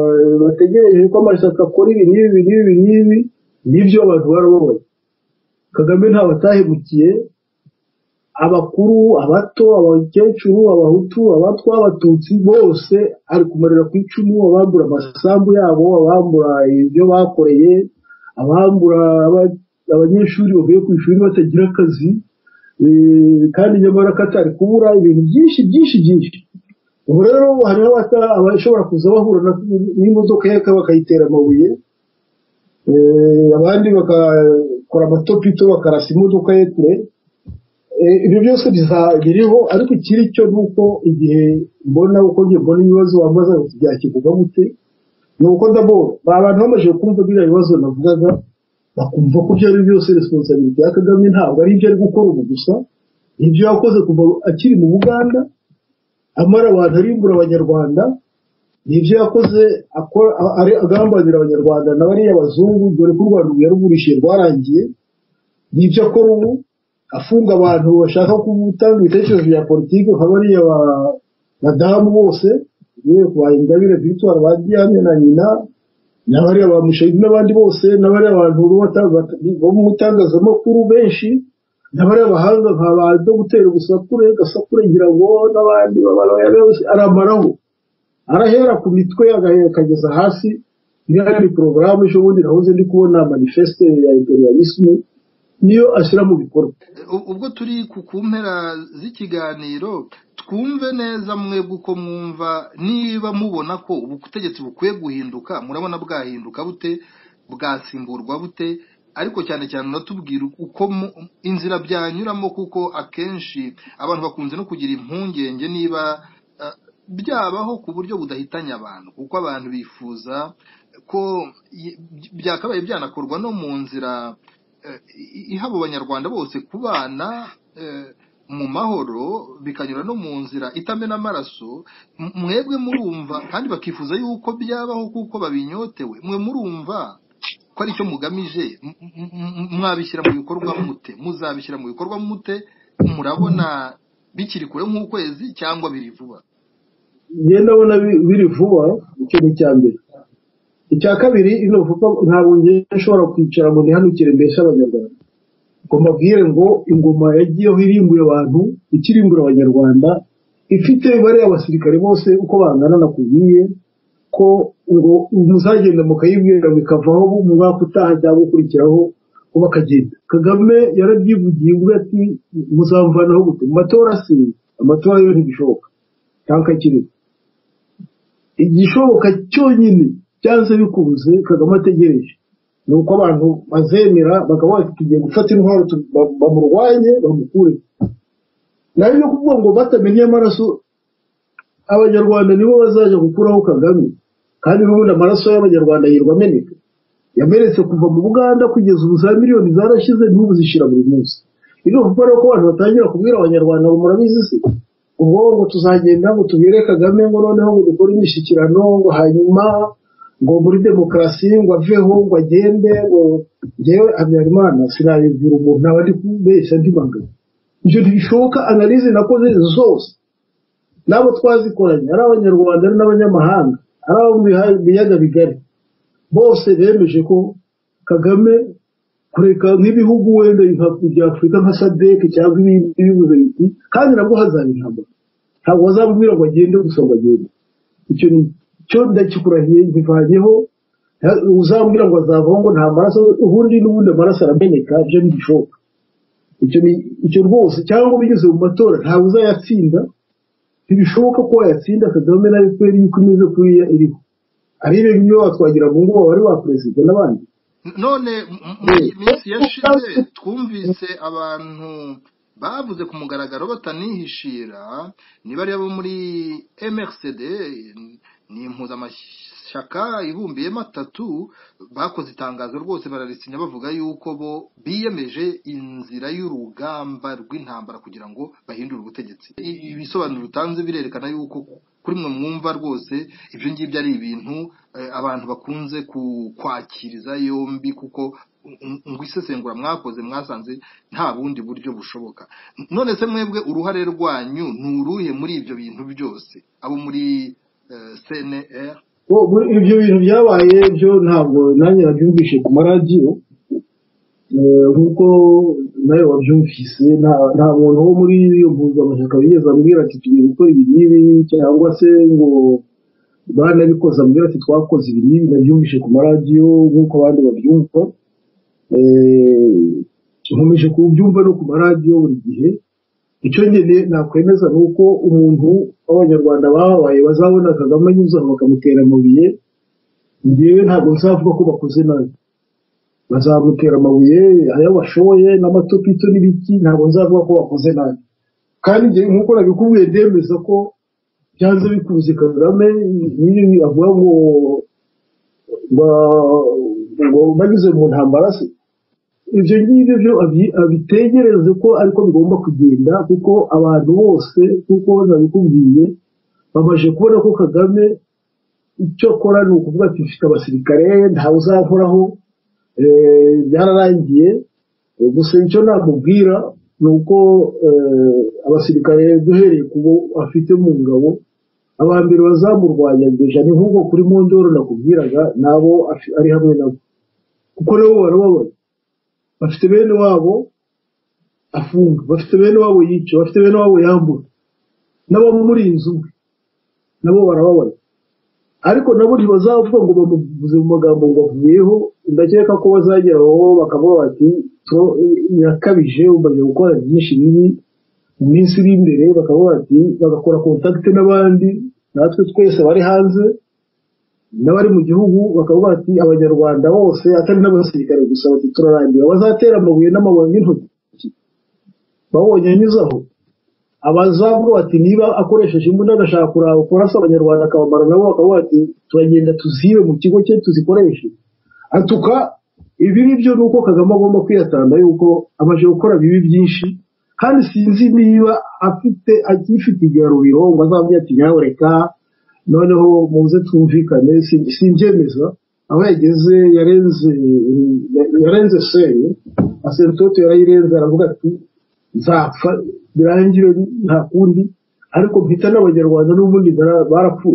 bategereje ko amashyaka akora ibi n'ibi, nibyo abantu barababaye. Kagame ntawe atahemukiye, abakuru, abato, abakecuru, abahutu, abatwa, abatutsi bose ari kumarira ku icumu, abambura amasambu yabo, abambura ibyo bakoreye, abambura abanyeshuri bavuye ku ishuri batagira akazi, kandi nyamara katari kubura ibintu byinshi. Ubu rero hariho abashobora kuza bahura n'imodoka ye bakayitera amabuye, abandi bakakora amatopito bakarasa imodoka ye kure. Ibyo byose biriho, ariko ikiri cyo nuko igihe mbona ibibazo wambaza ngo byakivuga gute, nuko ndabona abantu bamaze kumva biriya bibazo navugaga, bakumva ko byari byose responsabilité ya Kagame, ntabwo ari ibyo ari gukora ubu gusa, ibyo yakoze kuva akiri mu Buganda amara abantu arimbura abanyarwanda, nibyo yakoze agambanira abanyarwanda n'abariya abazungu, dore ko u Rwanda yarugurishije rwarangiye, nibyo akora ubu afunga abantu bashaka gutanga ibitekerezo bya politiki, nka bariya badamu bose, kwa Ingabire Victoire, ba Diane na nyina, n'abariya ba Mushayidi n'abandi bose, n'abariya abantu bo mu itangazamakuru benshi, n'abariya bahanga nka ba Dogiteri Gasakure ngira ngo n'abandi aramaraho, arahera ku mitwe akageza hasi. Iriya porogaramu ejo bundi nahoze ndi kubona manifeste ya imperialisme niyo ashyira mu bikorwa. Ubwo turi ku mpera z'ikiganiro, twumve neza mwebwe uko mwumva, niba mubona ko ubutegetsi bukwiye guhinduka, murabona bwahinduka bute, bwasimburwa bute, ariko cyane cyane natubwira uko inzira byanyuramo, kuko akenshi abantu bakunze no kugira impungenge niba byabaho ku buryo budahitanya abantu, kuko abantu bifuza ko byakabaye byanakorwa no mu nzira iha abo banyarwanda bose kubana mu mahoro, bikanyura no mu nzira itamena amaraso. Mwebwe murumva, kandi bakifuza yuko byabaho kuko babinyotewe, mwe murumva ko ari cyo mugamije, mwabishyira mu bikorwa mute, muzabishyira mu bikorwa mute, murabona bikiri kure nk'ukwezi cyangwa biri vuba? Ndabona biri vuba, icyo ni icya mbere. Icya kabiri, ntabwo nshobora kwicara ngo nihanukire mbese abanyarwanda, ngo mbabwire ngo ingoma yagiyeho irimbuye abantu, ikirimbura abanyarwanda, ifite bariya abasirikare bose uko bangana, nakubwiye ko ngo muzagenda mukayibwira bikavaho mu mwaka utaha cyangwa ukurikiraho ko bakagenda. Kagame yarabyivugiye ubwo ati muzamvanaho gute mu matora? Se amatora yo ntibishoboka, cyangwa akiriho igishoboka cyonyine byanze bikunze Kagame ategereje ni uko abantu bazemera bakaba tugiye gufata intwaro bamurwanye bamukure. Nayo yo kuvuga ngo batamenye amaraso abanyarwanda nibo bazaje gukuraho Kagame, kandi n'ubundi amaraso y'abanyarwanda yirwa ameneka, yamenetse kuva mu Buganda kugeza ubu za miliyoni zarashize, n'ubu zishira buri munsi. Ino vuba ko abantu batangira kubwira abanyarwanda ngo murabizi se ubwo ngo tuzagenda ngo tubire Kagame ngo noneho ngo dukore imishyikirano ngo hanyuma ngo muri demokarasi ngo aveho ngo agende, ngo njyewe Habyarimana sinabibwira umuntu, naba ndi kubeshya ndibangana. Ibyo ntibishoboka. Analize nakoze zose n'abo twazikoranye, ari abanyarwanda ari n'abanyamahanga, ari abo mu biyaga bigari, bose bemeje ko Kagame kureka nk'ibihugu wenda bya Afurika nka SADC cyangwa ibindi bivuze biti, kandi nabwo hazaba intambara, ntabwo bazamubwira ngo agende gusa ngo agende. Icyo ni cyo ndakikurahiye nkivanyeho. Uzambwira ngo azavaho ngo nta maraso, ubundi n'ubundi amaraso arameneka, ibyo ntibishoboka. Icyo rwose, cyangwa bigeze mu matora ntabwo uzayatsinda, ntibishoboka ko wayatsinda. Kagame na FPR yuko imeze kuriya iriho, ari ibyo watwagira mu ngo wari wa perezida n'abandi. None muri minsi yashize twumvise abantu bavuze ku mugaragaro batanihishira, niba ari abo muri MRCD, ni impuzamashyaka ibumbiyemo atatu, bakoze itangazo rwose bararisinya bavuga yuko bo biyemeje inzira y'urugamba rw'intambara kugira ngo bahindure ubutegetsi. Ibisobanuro bitanze birerekana yuko kuri mwe mwumva rwose ibyo ngibyo ari ibintu abantu bakunze kwakiriza yombi, kuko ngo isesengura mwakoze mwasanze nta bundi buryo bushoboka. None se mwebwe uruhare rwanyu ni uruhe muri ibyo bintu byose, abo muri CNR? Ibyo bintu byabaye byo ntabwo nanjye nabyumvishe ku maradiyo, nk'uko nawe wabyumvise nta muntu wo muri iyo mpuzamashyaka yigeze ambwira ati tugiye gukora ibi n'ibi cyangwa se ngo banabikoze ambwira ati twakoze ibi n'ibi. nabyumvise ku maradiyo nk'uko abandi babyumva, nkomeje kubyumva no ku maradiyo buri gihe. icyo nyine nakwemeza ni uko umuntu w'abanyarwanda babaye bazabona Kagame anyuze aho bakamutera amabuye, njyewe ntabwo nzavuga ko bakoze nabi. bazamutera amabuye ayo bashoboye n'amatopito n'ibiki, ntabwo nzavuga ko bakoze nabi. kandi njye nk'uko nabikubwiye ndemeza ko byanze bikunze Kagame niyo avuga ngo banyuze mu ntambara se, ibyo ngibyo byo abitegereze ko ariko bigomba kugenda, kuko abantu bose kuko nabikubwiye bamaze kubona ko Kagame icyo akora ni ukuvuga ati mfite abasirikare ntawe uzakoraho, byararangiye. gusa icyo nakubwira ni uko abasirikare duhereye ku bo afite mu ngabo, abambere bazamurwanya deja ni nk'uko kuri Mondoro nakubwiraga, nabo ari hamwe nabo, kuko nabo barababona. bafite bene wabo afunga, bafite bene wabo yica, bafite bene wabo yambura, n'abamurinze ubwe nabo barababona. ariko nabo ntibazavuga ngo bamuvuze mu magambo ngo avuyeho. ndakeka ko bazageraho bakavuga bati yakabije, umaze gukora byinshi bibi mu minsi iri imbere, bakavuga bati bagakora kontakite n'abandi, natwe twese bari hanze n'abari mu gihugu, bakavuga bati abanyarwanda bose atari n'abasirikare gusa, bati turarangira. bazatera amabuye n'amabuye y'intoki babonye anyuzaho. abazavuga bati niba akoresheje imbunda agashaka kurasa abanyarwanda akabamara, nabo bakavuga bati turagenda tuzibe mu kigo cye tuzikoreshe. atuka ibi nibyo ni uko Kagame agomba kwiyatanda yuko amaze gukora bibi byinshi, kandi sinzi niba akifite igaruriro ngo azavuga ati nyabureka noneho muze twumvikane. simbyemeza. aho yageze yarenze seri, asentoto yarayirenze, aravuga ati nzapfa birangire nta kundi, ariko mpita n'abanyarwanda n'ubundi barapfuye.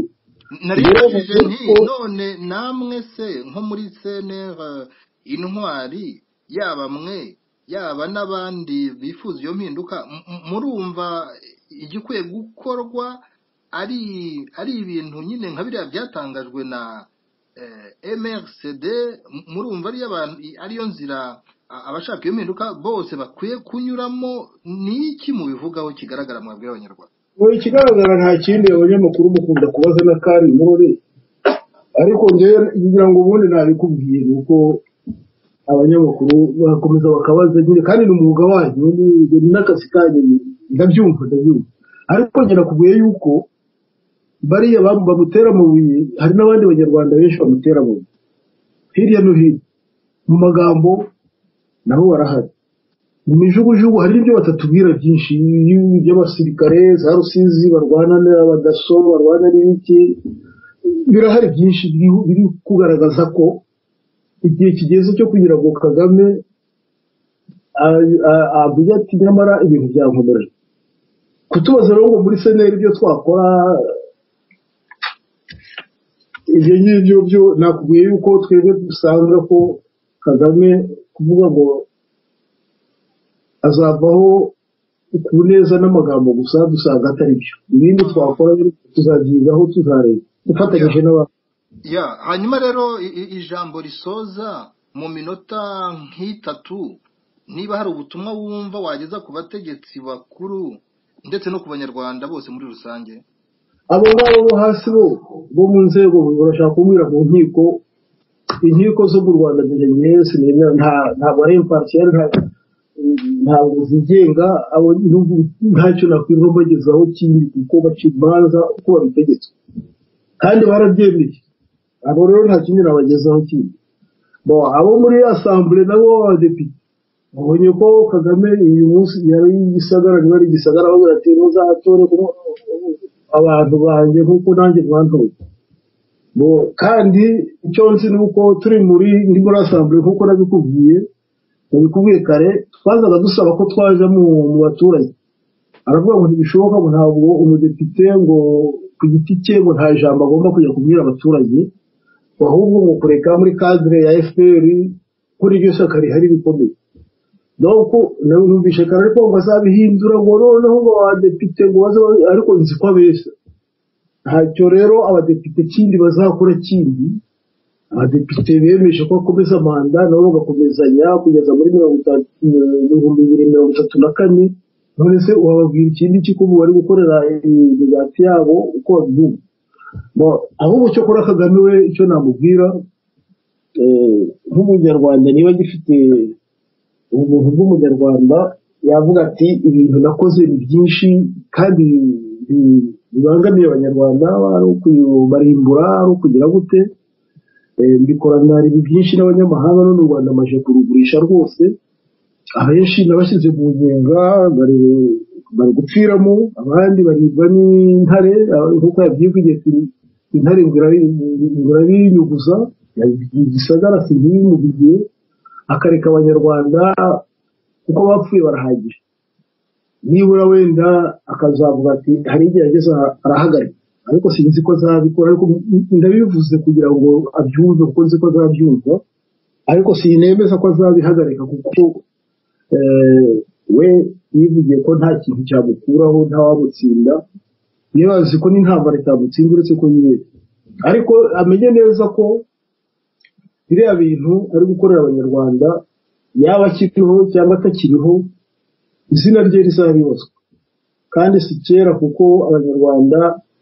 none namwe se nko muri CNR intwari, yaba mwe yaba n'abandi bifuza iyo mpinduka, murumva igikwiye gukorwa ari ibintu nyine nka biriya byatangajwe na MRCD? murumva ariyo nzira abashaka iyo mpinduka bose bakwiye kunyuramo? ni iki mubivugaho kigaragara mwabwira abanyarwanda? ikigaragara nta kindi, abanyamakuru mukunda kubaza na kari murore, ariko njyewe ngira ngo ubundi nabikubwiye ni uko abanyamakuru bakomeza bakabaza nyine, kandi ni umwuga wanyu, ni n'akazi kanyu, ndabyumva. ariko njye nakubwiye yuko bariya bamutera amabuye, hari n'abandi banyarwanda benshi bamutera amabuye hirya no hino mu magambo, nabo barahari. mu mijugujugu hari ibyo batatubwira byinshi by'abasirikare, za Rusizi barwana n'abadaso, barwana n'ibiki, birahari byinshi biri kugaragaza ko igihe kigeze cyo kugira ngo Kagame avuge ati nyamara ibintu byankomeje. kutubaza rero ngo muri CNR ibyo twakora, ibyo ngibyo byo nakubwiye yuko twebwe dusanga ko Kagame kuvuga ngo azavaho ku neza n'amagambo gusa, dusanga atari byo. ibindi twakora tuzabyigaho, tuzareba dufatanyije n'abandi. hanyuma rero ijambo risoza mu minota nk'itatu, niba hari ubutumwa wumva wageza ku bategetsi bakuru ndetse no ku banyarwanda bose muri rusange. abo ngabo bo hasi bo mu nzego barashaka kumbwira mu inkiko zo mu Rwanda ntabwo ari impartial, ntabwo zigenga. abo ntacyo nakwirwa mbagezaho kindi, kuko baca imanza uko babitegetswe kandi barabyemeye. abo rero nta kindi nabagezaho kindi. abo muri asambure nabo abadepite babonye ko Kagame uyu munsi yari igisagara, niba ari igisagara, bavuga ati muzatore abantu banjye nk'uko nanjye mwantoye. kandi icyo nzi ni uko turi muri asambure, nk'uko nabikubwiye kare, twazaga dusaba ko twaje mu baturage. aravuga ngo ntibishoboka, ngo ntabwo umudepite ngo ku giti cye ngo nta ijambo agomba kujya kubwira abaturage, ahubwo ngo kureka muri cadre ya FPR kuri iryo shyaka rihari rikomeye. donc numvise kare ko bazabihindura ngo noneho ngo abadepite ngo ariko nzi ko abeshya ntacyo rero abadepite kindi bazakora kindi abadepite bemeje ko bakomeza manda nabo bagakomezanya kugeza muri 2034 none se wababwira ikindi kiko bari gukorera imigati yabo uko babyumva ahubwo cyo kora Kagame we icyo namubwira nk'umunyarwanda niba gifite umuntu bw'umunyarwanda yavuga ati ibintu nakoze ni byinshi kandi bibangamiye abanyarwanda ari ukubarimbura ari ukugira gute mbikorana ibi byinshi n'abanyamahanga none u Rwanda amaje kurugurisha rwose abenshi nabashyize mu nyenga bari gupfiramo abandi baribwa n'intare nk'uko yabyivugiye intare ngurabinyuguza gisagara sintibimugiye akareka abanyarwanda kuko bapfuye barahagije nibura wenda akazavuga ati hari igihe ageze arahagarika ariko sinzi ko azabikora ariko ndabivuze kugira ngo abyumve kuko nzi ko azabyumva ariko sinemeza ko azabihagarika kuko we yivugiye ko nta kintu cyamukuraho nta wamutsinda niba azi ko n'intambara itamutsinda uretse ko yibeshye ariko amenye neza ko biriya bintu ari gukorera abanyarwanda yaba akiriho cyangwa atakiriho izina rye rizabibazwa kandi si kera kuko abanyarwanda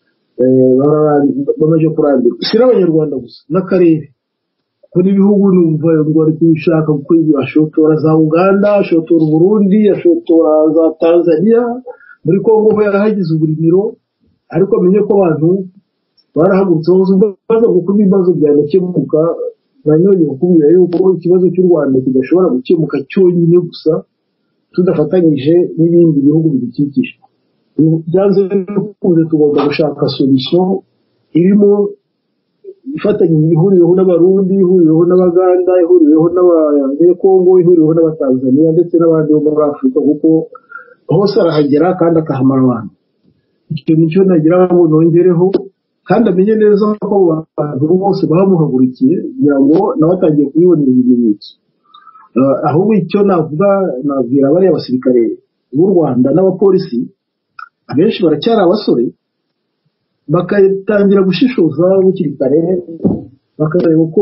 bamaze kurambirwa si n'abanyarwanda gusa n'akarere kuko n'ibihugu numva ngo ari kubishaka kuko ashotora za Uganda ashotora Burundi ashotora za Tanzania muri Kongo ho yarahagize uburimiro ariko amenye ko abantu barahagurutse baza gukora ibibazo byanakemuka nanone bakubwira yuko ikibazo cy'u Rwanda kidashobora gukemuka cyonyine gusa tudafatanyije n'ibindi bihugu bidukikije byanze bikunze tugomba gushaka solution irimo ifatanye ihuriweho n'abarundi ihuriweho n'abaganda ihuriweho n'abanyekongo ihuriweho n'abatanzania ndetse n'abandi bo muri Afurika kuko hose arahagera kandi akahamara abantu icyo nicyo nagira ngo nongereho kandi amenye neza ko abantu bose bamuhagurikiye kugira ngo nawe atangiye kubibonera ibimenyetso ahubwo icyo nabwira bariya abasirikare b'u Rwanda n'abapolisi abenshi baracyari abasore bakatangira gushishoza bukiri kare bakareba uko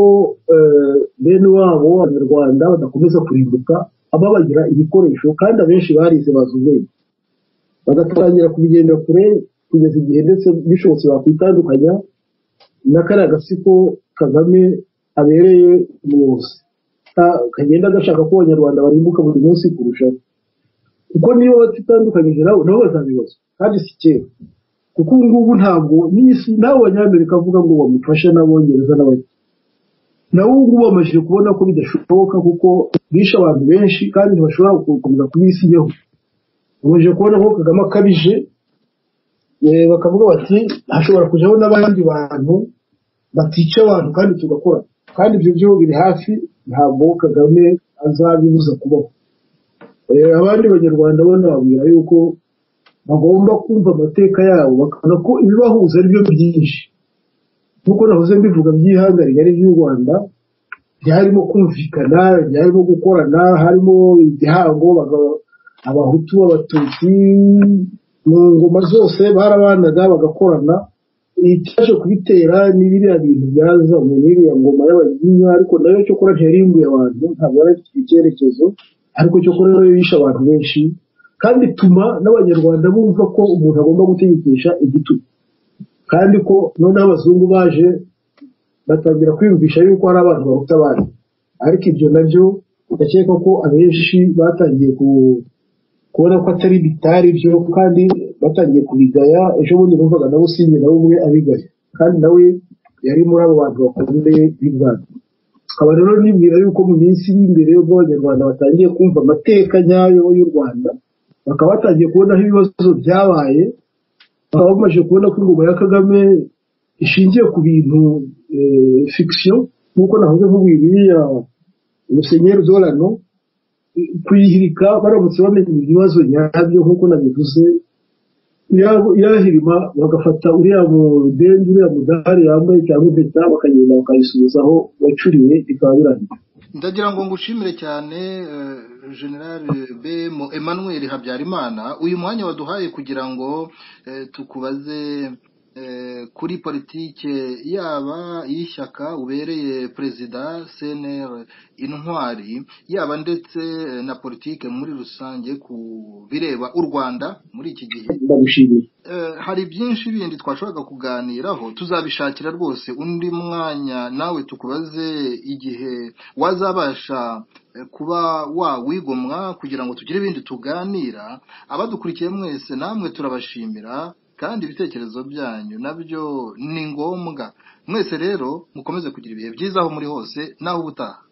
bene wabo abanyarwanda badakomeza kurimbuka ababagira ibikoresho kandi abenshi barize bazubeye bagatangira kubigendera kure kugeza igihe ndetse bishobotse bakwitandukanya n'akariya gatsiko Kagame abereye umuyobozi kagenda gashaka ko abanyarwanda barimbuka buri munsi kurushaho kuko niyo batitandukanyije nabo bazabibazwa kandi si kera kuko ubu ngubu ntabwo n'isi nabo abanyamerika avuga ngo bamufashe n'abongereza n'abaki nabo ubu ngubu bamajije kubona ko bidashoboka kuko bishe abantu benshi kandi ntibashobora gukomeza kubisigaho bamaze kubona ko Kagame akabije bakavuga bati hashobora kujyaho n'abandi bantu batica abantu kandi tugakora kandi ibyo byo biri hafi ntabwo Kagame azabibuza kubaho abandi banyarwanda bo nababwira yuko bagomba kumva amateka yabo bakabona ko ibibahuza ari byo byinshi nk'uko nahoze mbivuga byihangariye ari iby'u Rwanda byarimo kumvikana byarimo gukorana harimo igihango abahutu abatutsi mu ngoma zose barabanaga bagakorana icyaje kubitera n'ibiriya bintu byazanywe n'iriya ngoma y'abanyinya ariko nayo cyo kora ntiyarimbuye abantu ntabwo yari ifite icyerekezo ariko cyo kora nayo yishe abantu benshi kandi ituma n'abanyarwanda bumva ko umuntu agomba gutegekesha igitugu kandi ko noneho abazungu baje batangira kwiyumvisha yuko hari abantu baruta abandi ariko ibyo nabyo ndakeka ko abenshi batangiye kubona ko atari bitari byo kandi batangiye kubigaya ejo bundi numvaga nawe usinye nawe umwe abigaya kandi nawe yari muri abo bantu bakomeye b'ibwami akaba rero nibwira yuko mu minsi iri imbere y'ubwo abanyarwanda batangiye kumva amateka nyayo y'u Rwanda bakaba batangiye kubona aho ibibazo byabaye bakaba bamaze kubona ko ingoma ya Kagame ishingiye ku bintu fiction nk'uko navuze nk'ubiriya Musenyeri Zorano kuyihirika baramutse bamenye ibibazo nyabyo nk'uko nabivuze yahirima bagafata uriya mudende uriya mudari yambaye cyangwa impeta bakagenda bakayisubizaho wacuriwe bikaba birangiye ndagira ngo ngushimire cyane General BM Emmanuel Habyarimana uyu mwanya waduhaye kugira ngo tukubaze kuri politike yaba y'ishyaka ubereye perezida CNR intwari yaba ndetse na politike muri rusange ku bireba u Rwanda muri iki gihe. ndagushimiye. Hari byinshi bindi twashoboraga kuganiraho tuzabishakira rwose undi mwanya nawe tukubaze igihe wazabasha kuba wigomwa kugira ngo tugire ibindi tuganira. Abadukurikiye mwese namwe turabashimira kandi ibitekerezo byanyu nabyo ni ngombwa. Mwese rero mukomeze kugira ibihe byiza aho muri hose naho ubutaha.